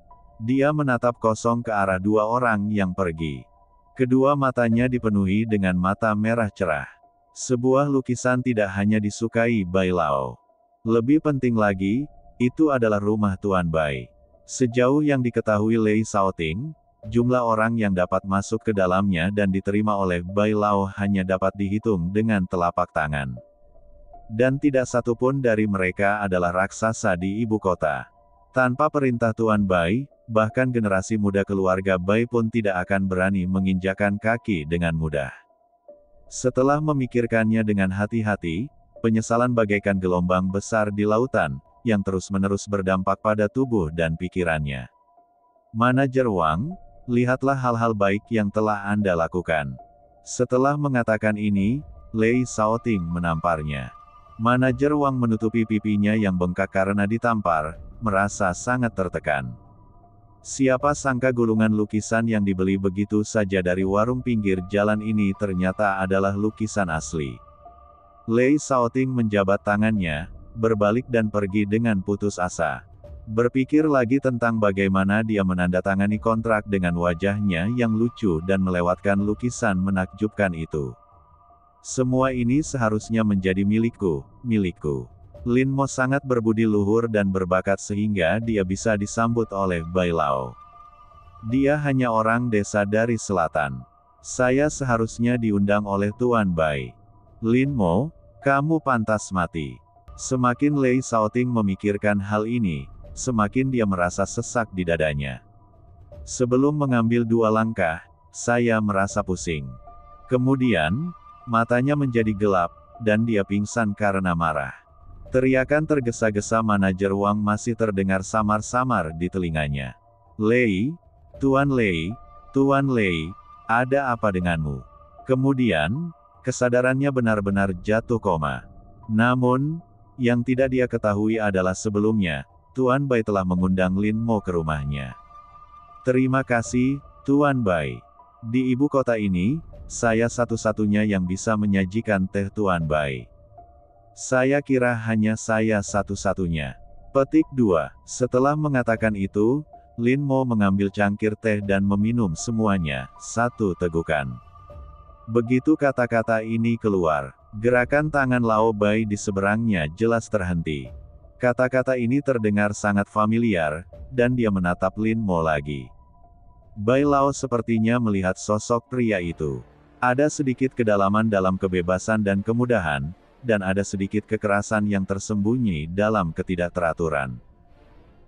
Dia menatap kosong ke arah dua orang yang pergi. Kedua matanya dipenuhi dengan mata merah cerah. Sebuah lukisan tidak hanya disukai Bai Lao. Lebih penting lagi, itu adalah rumah Tuan Bai. Sejauh yang diketahui Lei Shaoting, jumlah orang yang dapat masuk ke dalamnya dan diterima oleh Bai Lao hanya dapat dihitung dengan telapak tangan. Dan tidak satupun dari mereka adalah raksasa di ibu kota. Tanpa perintah Tuan Bai, bahkan generasi muda keluarga Bai pun tidak akan berani menginjakan kaki dengan mudah. Setelah memikirkannya dengan hati-hati, penyesalan bagaikan gelombang besar di lautan, yang terus-menerus berdampak pada tubuh dan pikirannya. Manajer Wang, lihatlah hal-hal baik yang telah Anda lakukan. Setelah mengatakan ini, Lei Shaoting menamparnya. Manajer Wang menutupi pipinya yang bengkak karena ditampar, merasa sangat tertekan. Siapa sangka gulungan lukisan yang dibeli begitu saja dari warung pinggir jalan ini ternyata adalah lukisan asli. Lei Shaoting menjabat tangannya, berbalik dan pergi dengan putus asa. Berpikir lagi tentang bagaimana dia menandatangani kontrak dengan wajahnya yang lucu dan melewatkan lukisan menakjubkan itu. Semua ini seharusnya menjadi milikku, milikku. Lin Mo sangat berbudi luhur dan berbakat sehingga dia bisa disambut oleh Bai Lao. Dia hanya orang desa dari selatan. Saya seharusnya diundang oleh Tuan Bai. Lin Mo, kamu pantas mati. Semakin Lei Shaoting memikirkan hal ini, semakin dia merasa sesak di dadanya. Sebelum mengambil dua langkah, saya merasa pusing. Kemudian, matanya menjadi gelap, dan dia pingsan karena marah. Teriakan tergesa-gesa manajer Wang masih terdengar samar-samar di telinganya. Lei, Tuan Lei, Tuan Lei, ada apa denganmu? Kemudian, kesadarannya benar-benar jatuh koma. Namun, yang tidak dia ketahui adalah sebelumnya, Tuan Bai telah mengundang Lin Mo ke rumahnya. Terima kasih, Tuan Bai. Di ibu kota ini, saya satu-satunya yang bisa menyajikan teh Tuan Bai. Saya kira hanya saya satu-satunya. Petik dua. Setelah mengatakan itu, Lin Mo mengambil cangkir teh dan meminum semuanya, satu tegukan. Begitu kata-kata ini keluar, gerakan tangan Lao Bai di seberangnya jelas terhenti. Kata-kata ini terdengar sangat familiar, dan dia menatap Lin Mo lagi. Bai Lao sepertinya melihat sosok pria itu. Ada sedikit kedalaman dalam kebebasan dan kemudahan, dan ada sedikit kekerasan yang tersembunyi dalam ketidakteraturan.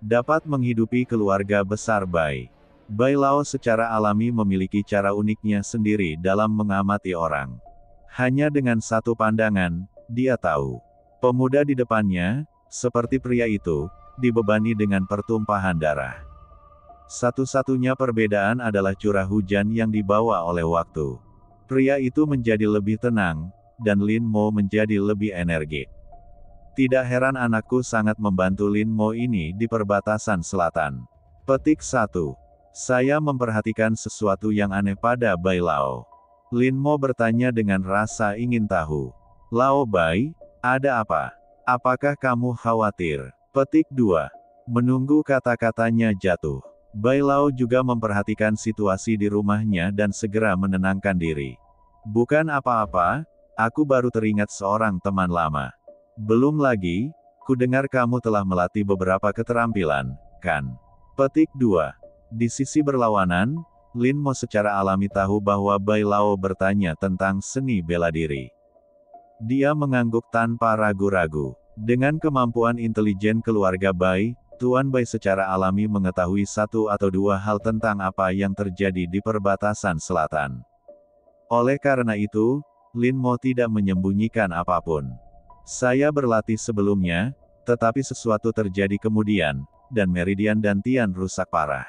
Dapat menghidupi keluarga besar Bai. Bai Lao secara alami memiliki cara uniknya sendiri dalam mengamati orang. Hanya dengan satu pandangan, dia tahu. Pemuda di depannya, seperti pria itu, dibebani dengan pertumpahan darah. Satu-satunya perbedaan adalah curah hujan yang dibawa oleh waktu. Pria itu menjadi lebih tenang, dan Lin Mo menjadi lebih energik. Tidak heran anakku sangat membantu Lin Mo ini di perbatasan selatan. Petik satu. Saya memperhatikan sesuatu yang aneh pada Bai Lao. Lin Mo bertanya dengan rasa ingin tahu. Lao Bai, ada apa? Apakah kamu khawatir? Petik dua. Menunggu kata-katanya jatuh. Bai Lao juga memperhatikan situasi di rumahnya dan segera menenangkan diri. Bukan apa-apa, aku baru teringat seorang teman lama. Belum lagi, ku dengar kamu telah melatih beberapa keterampilan, kan? Petik dua. Di sisi berlawanan, Lin Mo secara alami tahu bahwa Bai Lao bertanya tentang seni bela diri. Dia mengangguk tanpa ragu-ragu. Dengan kemampuan intelijen keluarga Bai, Tuan Bai secara alami mengetahui satu atau dua hal tentang apa yang terjadi di perbatasan selatan. Oleh karena itu, Lin Mo tidak menyembunyikan apapun. Saya berlatih sebelumnya, tetapi sesuatu terjadi kemudian, dan Meridian Dantian rusak parah.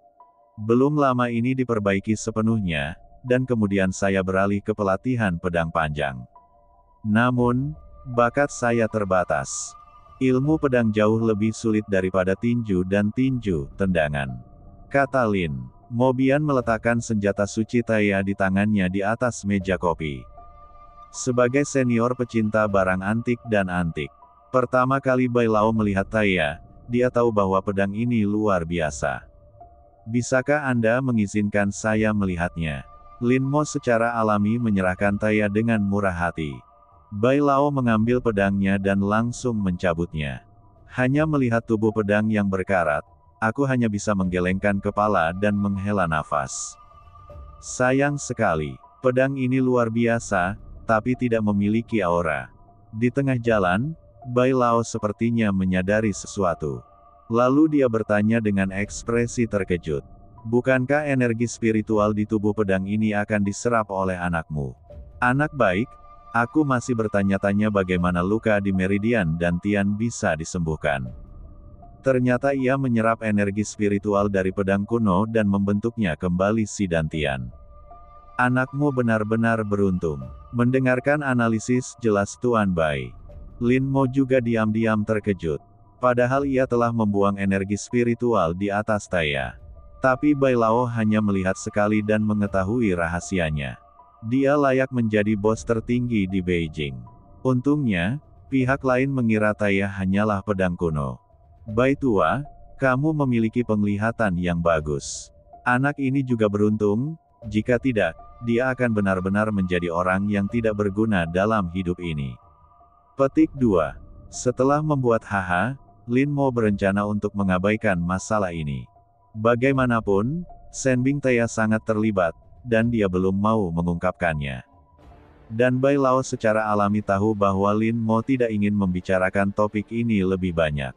Belum lama ini diperbaiki sepenuhnya, dan kemudian saya beralih ke pelatihan pedang panjang. Namun, bakat saya terbatas. Ilmu pedang jauh lebih sulit daripada tinju dan tinju tendangan. Kata Lin. Mobian meletakkan senjata suci Taya di tangannya di atas meja kopi. Sebagai senior pecinta barang antik dan antik, pertama kali Bai Lao melihat Taya, dia tahu bahwa pedang ini luar biasa. Bisakah Anda mengizinkan saya melihatnya? Lin Mo secara alami menyerahkan Taya dengan murah hati. Bai Lao mengambil pedangnya dan langsung mencabutnya. Hanya melihat tubuh pedang yang berkarat, aku hanya bisa menggelengkan kepala dan menghela nafas. Sayang sekali, pedang ini luar biasa, tapi tidak memiliki aura. Di tengah jalan, Bai Lao sepertinya menyadari sesuatu. Lalu dia bertanya dengan ekspresi terkejut. Bukankah energi spiritual di tubuh pedang ini akan diserap oleh anakmu? Anak baik, aku masih bertanya-tanya bagaimana luka di Meridian Dantian bisa disembuhkan. Ternyata ia menyerap energi spiritual dari pedang kuno dan membentuknya kembali si Dantian. Anakmu benar-benar beruntung. Mendengarkan analisis jelas Tuan Bai. Lin Mo juga diam-diam terkejut. Padahal ia telah membuang energi spiritual di atas Taya. Tapi Bai Lao hanya melihat sekali dan mengetahui rahasianya. Dia layak menjadi bos tertinggi di Beijing. Untungnya, pihak lain mengira Taya hanyalah pedang kuno. Bai tua, kamu memiliki penglihatan yang bagus. Anak ini juga beruntung, jika tidak, dia akan benar-benar menjadi orang yang tidak berguna dalam hidup ini. Petik dua. Setelah membuat haha, Lin Mo berencana untuk mengabaikan masalah ini. Bagaimanapun, Senbing Taya sangat terlibat, dan dia belum mau mengungkapkannya. Dan Bai Lao secara alami tahu bahwa Lin Mo tidak ingin membicarakan topik ini lebih banyak.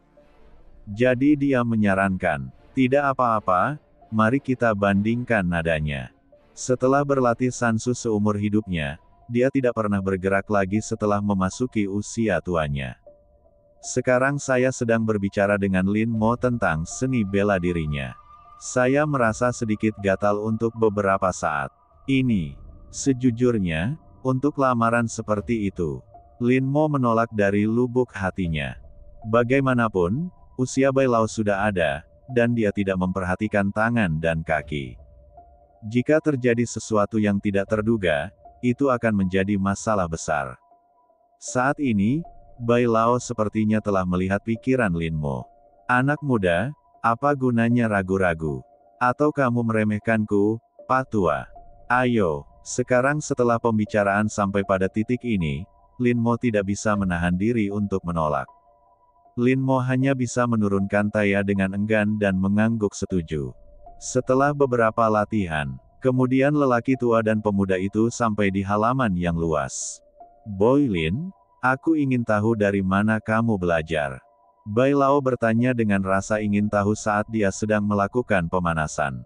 Jadi dia menyarankan, tidak apa-apa, mari kita bandingkan nadanya. Setelah berlatih Sansu seumur hidupnya, dia tidak pernah bergerak lagi setelah memasuki usia tuanya. Sekarang saya sedang berbicara dengan Lin Mo tentang seni bela dirinya. Saya merasa sedikit gatal untuk beberapa saat ini. Sejujurnya, untuk lamaran seperti itu, Lin Mo menolak dari lubuk hatinya. Bagaimanapun, usia Bai Lao sudah ada, dan dia tidak memperhatikan tangan dan kaki. Jika terjadi sesuatu yang tidak terduga, itu akan menjadi masalah besar. Saat ini, Bai Lao sepertinya telah melihat pikiran Lin Mo. Anak muda, apa gunanya ragu-ragu? Atau kamu meremehkanku, Pak Tua? Ayo, sekarang setelah pembicaraan sampai pada titik ini, Lin Mo tidak bisa menahan diri untuk menolak. Lin Mo hanya bisa menurunkan Taya dengan enggan dan mengangguk setuju. Setelah beberapa latihan, kemudian lelaki tua dan pemuda itu sampai di halaman yang luas. Boy Lin, aku ingin tahu dari mana kamu belajar. Bai Lao bertanya dengan rasa ingin tahu saat dia sedang melakukan pemanasan.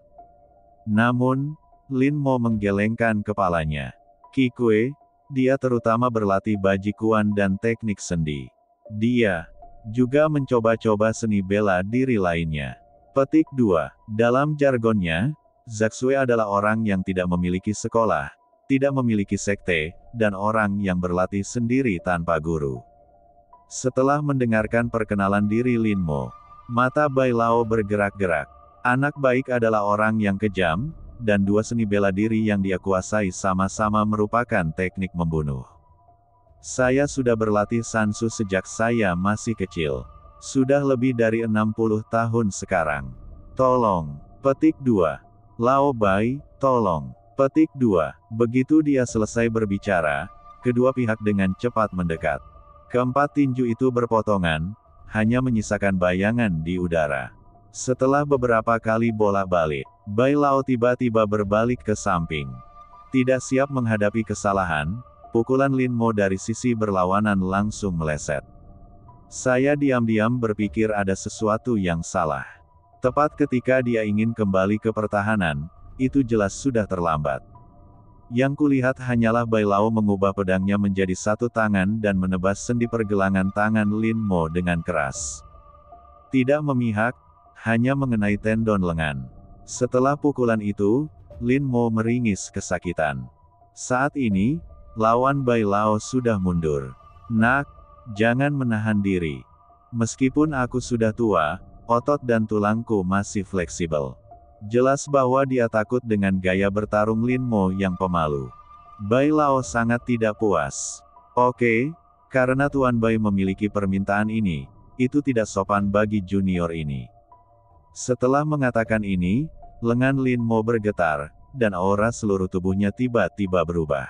Namun, Lin Mo menggelengkan kepalanya. Qi Kue, dia terutama berlatih bajikuan dan teknik sendi. Dia juga mencoba-coba seni bela diri lainnya. Petik dua. Dalam jargonnya, Zaxue adalah orang yang tidak memiliki sekolah, tidak memiliki sekte, dan orang yang berlatih sendiri tanpa guru. Setelah mendengarkan perkenalan diri Lin Mo, mata Bai Lao bergerak-gerak. Anak baik adalah orang yang kejam, dan dua seni bela diri yang dia kuasai sama-sama merupakan teknik membunuh. Saya sudah berlatih Sansu sejak saya masih kecil. Sudah lebih dari enam puluh tahun sekarang. Tolong. Petik dua. Lao Bai, tolong. Petik dua. Begitu dia selesai berbicara, kedua pihak dengan cepat mendekat. Keempat tinju itu berpotongan, hanya menyisakan bayangan di udara. Setelah beberapa kali bolak-balik, Bai Lao tiba-tiba berbalik ke samping. Tidak siap menghadapi kesalahan, pukulan Lin Mo dari sisi berlawanan langsung meleset. Saya diam-diam berpikir ada sesuatu yang salah. Tepat ketika dia ingin kembali ke pertahanan, itu jelas sudah terlambat. Yang kulihat hanyalah Bai Lao mengubah pedangnya menjadi satu tangan dan menebas sendi pergelangan tangan Lin Mo dengan keras. Tidak memihak, hanya mengenai tendon lengan. Setelah pukulan itu, Lin Mo meringis kesakitan. Saat ini, lawan Bai Lao sudah mundur. Nak, jangan menahan diri. Meskipun aku sudah tua, otot dan tulangku masih fleksibel. Jelas bahwa dia takut dengan gaya bertarung Lin Mo yang pemalu. Bai Lao sangat tidak puas. Oke, karena Tuan Bai memiliki permintaan ini, itu tidak sopan bagi junior ini. Setelah mengatakan ini, lengan Lin Mo bergetar, dan aura seluruh tubuhnya tiba-tiba berubah.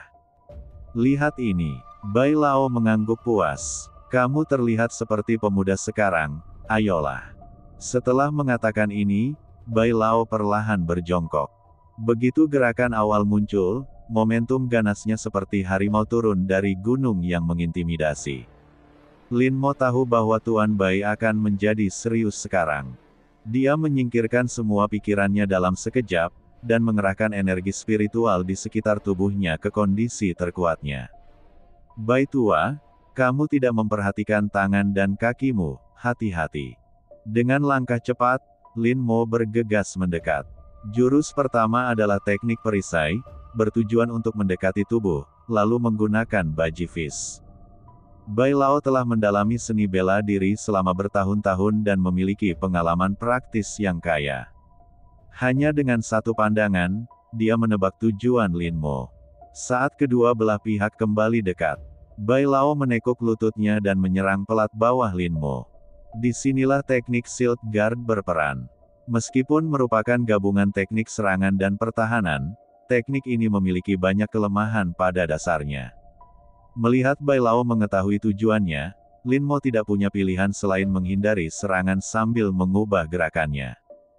Lihat ini. Bai Lao mengangguk puas. Kamu terlihat seperti pemuda sekarang, ayolah. Setelah mengatakan ini, Bai Lao perlahan berjongkok. Begitu gerakan awal muncul, momentum ganasnya seperti harimau turun dari gunung yang mengintimidasi. Lin Mo tahu bahwa Tuan Bai akan menjadi serius sekarang. Dia menyingkirkan semua pikirannya dalam sekejap, dan mengerahkan energi spiritual di sekitar tubuhnya ke kondisi terkuatnya. Bai tua, kamu tidak memperhatikan tangan dan kakimu, hati-hati. Dengan langkah cepat, Lin Mo bergegas mendekat. Jurus pertama adalah teknik perisai, bertujuan untuk mendekati tubuh, lalu menggunakan baji fist. Bai Lao telah mendalami seni bela diri selama bertahun-tahun dan memiliki pengalaman praktis yang kaya. Hanya dengan satu pandangan, dia menebak tujuan Lin Mo. Saat kedua belah pihak kembali dekat, Bai Lao menekuk lututnya dan menyerang pelat bawah Lin Mo. Disinilah teknik Shield Guard berperan. Meskipun merupakan gabungan teknik serangan dan pertahanan, teknik ini memiliki banyak kelemahan pada dasarnya. Melihat Bai Lao mengetahui tujuannya, Lin Mo tidak punya pilihan selain menghindari serangan sambil mengubah gerakannya.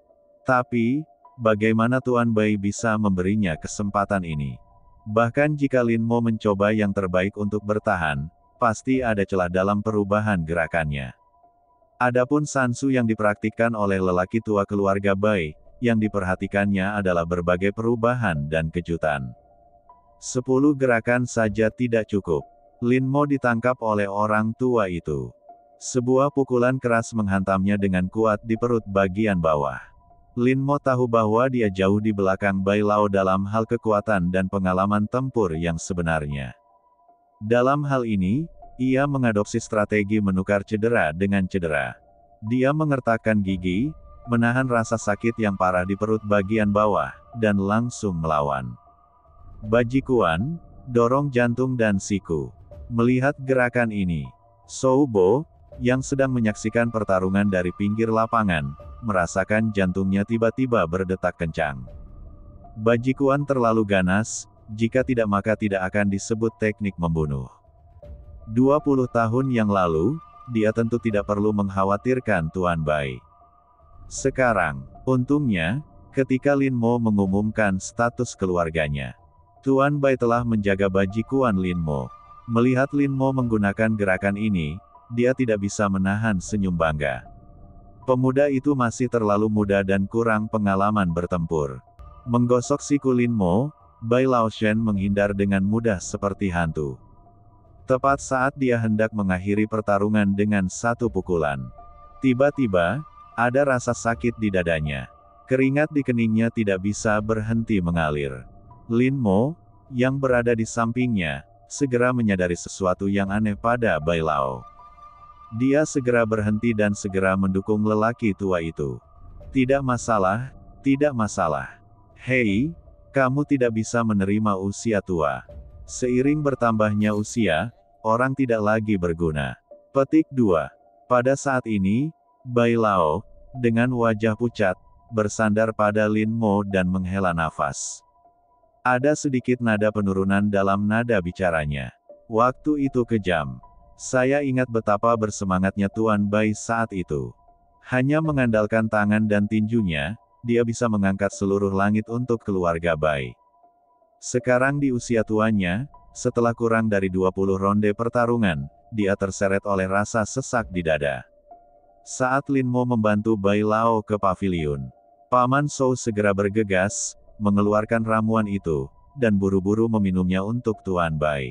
Tapi, bagaimana Tuan Bai bisa memberinya kesempatan ini? Bahkan jika Lin Mo mencoba yang terbaik untuk bertahan, pasti ada celah dalam perubahan gerakannya. Adapun Sansu yang dipraktikkan oleh lelaki tua keluarga Bai, yang diperhatikannya adalah berbagai perubahan dan kejutan. Sepuluh gerakan saja tidak cukup. Lin Mo ditangkap oleh orang tua itu. Sebuah pukulan keras menghantamnya dengan kuat di perut bagian bawah. Lin Mo tahu bahwa dia jauh di belakang Bai Lao dalam hal kekuatan dan pengalaman tempur yang sebenarnya. Dalam hal ini, ia mengadopsi strategi menukar cedera dengan cedera. Dia mengertakkan gigi, menahan rasa sakit yang parah di perut bagian bawah, dan langsung melawan. Bajikuan, dorong jantung dan siku. Melihat gerakan ini, Shou Bo, yang sedang menyaksikan pertarungan dari pinggir lapangan, merasakan jantungnya tiba-tiba berdetak kencang. Bajikuan terlalu ganas, jika tidak maka tidak akan disebut teknik membunuh. dua puluh tahun yang lalu, dia tentu tidak perlu mengkhawatirkan Tuan Bai. Sekarang, untungnya, ketika Lin Mo mengumumkan status keluarganya, Tuan Bai telah menjaga bajikuan Lin Mo. Melihat Lin Mo menggunakan gerakan ini, dia tidak bisa menahan senyum bangga. Pemuda itu masih terlalu muda dan kurang pengalaman bertempur. Menggosok siku Lin Mo, Bai Laoshen menghindar dengan mudah seperti hantu. Tepat saat dia hendak mengakhiri pertarungan dengan satu pukulan, tiba-tiba, ada rasa sakit di dadanya. Keringat di keningnya tidak bisa berhenti mengalir. Lin Mo, yang berada di sampingnya, segera menyadari sesuatu yang aneh pada Bai Lao. Dia segera berhenti dan segera mendukung lelaki tua itu. Tidak masalah, tidak masalah. Hei, kamu tidak bisa menerima usia tua. Seiring bertambahnya usia, orang tidak lagi berguna. Petik dua. Pada saat ini, Bai Lao, dengan wajah pucat, bersandar pada Lin Mo dan menghela nafas. Ada sedikit nada penurunan dalam nada bicaranya. Waktu itu kejam. Saya ingat betapa bersemangatnya Tuan Bai saat itu. Hanya mengandalkan tangan dan tinjunya, dia bisa mengangkat seluruh langit untuk keluarga Bai. Sekarang di usia tuanya, setelah kurang dari dua puluh ronde pertarungan, dia terseret oleh rasa sesak di dada. Saat Lin Mo membantu Bai Lao ke paviliun, Paman Shou segera bergegas, mengeluarkan ramuan itu, dan buru-buru meminumnya untuk Tuan Bai.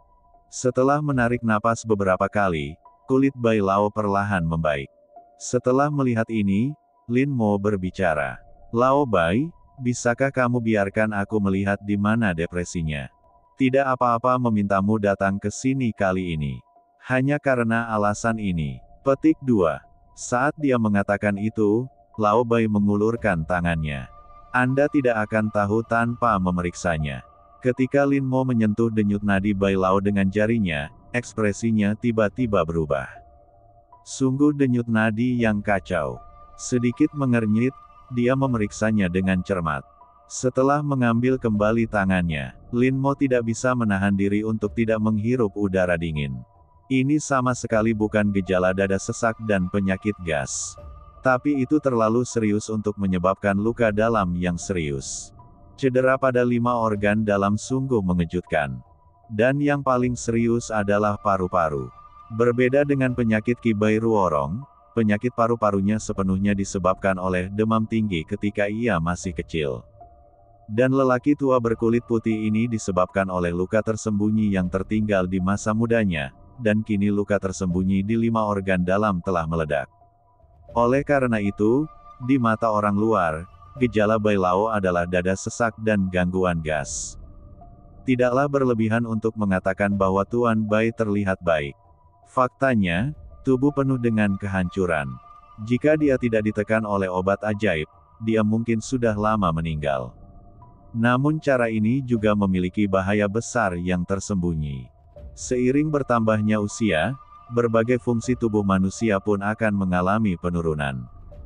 Setelah menarik napas beberapa kali, kulit Bai Lao perlahan membaik. Setelah melihat ini, Lin Mo berbicara. Lao Bai, bisakah kamu biarkan aku melihat di mana depresinya? Tidak apa-apa memintamu datang ke sini kali ini. Hanya karena alasan ini. Petik dua. Saat dia mengatakan itu, Lao Bai mengulurkan tangannya. Anda tidak akan tahu tanpa memeriksanya. Ketika Lin Mo menyentuh denyut nadi Bai Lao dengan jarinya, ekspresinya tiba-tiba berubah. Sungguh denyut nadi yang kacau. Sedikit mengernyit, dia memeriksanya dengan cermat. Setelah mengambil kembali tangannya, Lin Mo tidak bisa menahan diri untuk tidak menghirup udara dingin. Ini sama sekali bukan gejala dada sesak dan penyakit gas. Tapi itu terlalu serius untuk menyebabkan luka dalam yang serius. Cedera pada lima organ dalam sungguh mengejutkan. Dan yang paling serius adalah paru-paru. Berbeda dengan penyakit Qi Bai Ruorong, penyakit paru-parunya sepenuhnya disebabkan oleh demam tinggi ketika ia masih kecil. Dan lelaki tua berkulit putih ini disebabkan oleh luka tersembunyi yang tertinggal di masa mudanya, dan kini luka tersembunyi di lima organ dalam telah meledak. Oleh karena itu, di mata orang luar, gejala Bai Lao adalah dada sesak dan gangguan gas. Tidaklah berlebihan untuk mengatakan bahwa Tuan Bai terlihat baik. Faktanya, tubuh penuh dengan kehancuran. Jika dia tidak ditekan oleh obat ajaib, dia mungkin sudah lama meninggal. Namun cara ini juga memiliki bahaya besar yang tersembunyi. Seiring bertambahnya usia, berbagai fungsi tubuh manusia pun akan mengalami penurunan.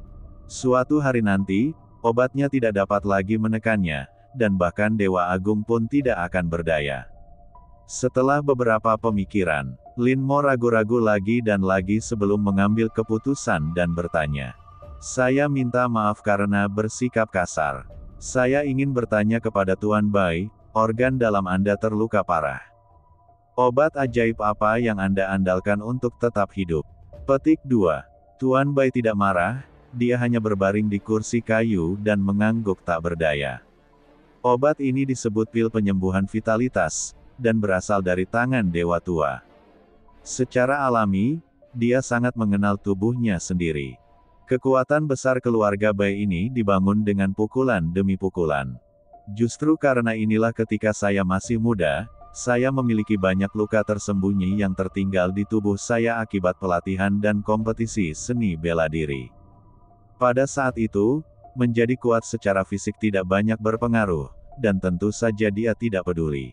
Suatu hari nanti, obatnya tidak dapat lagi menekannya, dan bahkan Dewa Agung pun tidak akan berdaya. Setelah beberapa pemikiran, Lin Mo ragu-ragu lagi dan lagi sebelum mengambil keputusan dan bertanya. Saya minta maaf karena bersikap kasar. Saya ingin bertanya kepada Tuan Bai, organ dalam Anda terluka parah. Obat ajaib apa yang Anda andalkan untuk tetap hidup? Petik dua. Tuan Bai tidak marah, dia hanya berbaring di kursi kayu dan mengangguk tak berdaya. Obat ini disebut pil penyembuhan vitalitas, dan berasal dari tangan Dewa Tua. Secara alami, dia sangat mengenal tubuhnya sendiri. Kekuatan besar keluarga Bai ini dibangun dengan pukulan demi pukulan. Justru karena inilah ketika saya masih muda, saya memiliki banyak luka tersembunyi yang tertinggal di tubuh saya akibat pelatihan dan kompetisi seni bela diri. Pada saat itu, menjadi kuat secara fisik tidak banyak berpengaruh, dan tentu saja dia tidak peduli.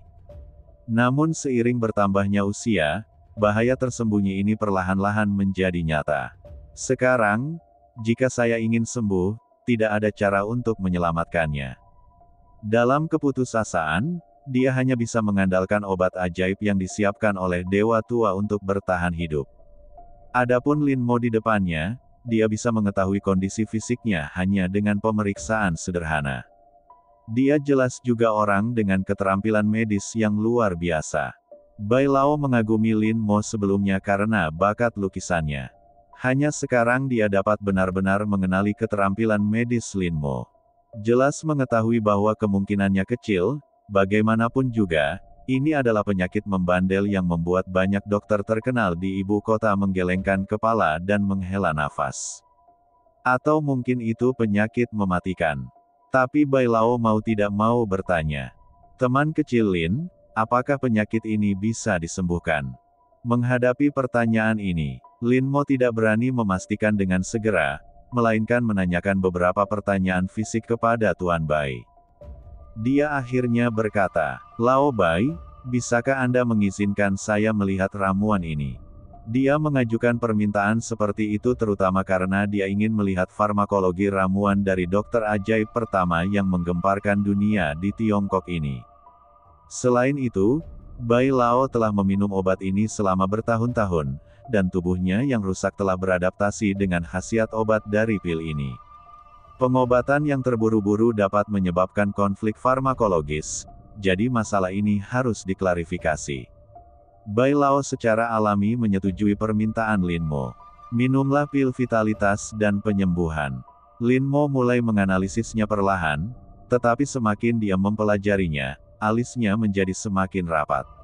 Namun seiring bertambahnya usia, bahaya tersembunyi ini perlahan-lahan menjadi nyata. Sekarang, jika saya ingin sembuh, tidak ada cara untuk menyelamatkannya. Dalam keputusasaan, dia hanya bisa mengandalkan obat ajaib yang disiapkan oleh Dewa Tua untuk bertahan hidup. Adapun Lin Mo di depannya, dia bisa mengetahui kondisi fisiknya hanya dengan pemeriksaan sederhana. Dia jelas juga orang dengan keterampilan medis yang luar biasa. Bai Lao mengagumi Lin Mo sebelumnya karena bakat lukisannya. Hanya sekarang dia dapat benar-benar mengenali keterampilan medis Lin Mo. Jelas mengetahui bahwa kemungkinannya kecil, bagaimanapun juga, ini adalah penyakit membandel yang membuat banyak dokter terkenal di ibu kota menggelengkan kepala dan menghela nafas. Atau mungkin itu penyakit mematikan. Tapi Bai Lao mau tidak mau bertanya. Teman kecil Lin, apakah penyakit ini bisa disembuhkan? Menghadapi pertanyaan ini, Lin Mo tidak berani memastikan dengan segera, melainkan menanyakan beberapa pertanyaan fisik kepada Tuan Bai. Dia akhirnya berkata, "Lao Bai, bisakah Anda mengizinkan saya melihat ramuan ini?" Dia mengajukan permintaan seperti itu terutama karena dia ingin melihat farmakologi ramuan dari dokter ajaib pertama yang menggemparkan dunia di Tiongkok ini. Selain itu, Bai Lao telah meminum obat ini selama bertahun-tahun, dan tubuhnya yang rusak telah beradaptasi dengan khasiat obat dari pil ini. Pengobatan yang terburu-buru dapat menyebabkan konflik farmakologis, jadi masalah ini harus diklarifikasi. Bai Lao secara alami menyetujui permintaan Lin Mo. Minumlah pil vitalitas dan penyembuhan. Lin Mo mulai menganalisisnya perlahan, tetapi semakin dia mempelajarinya, alisnya menjadi semakin rapat.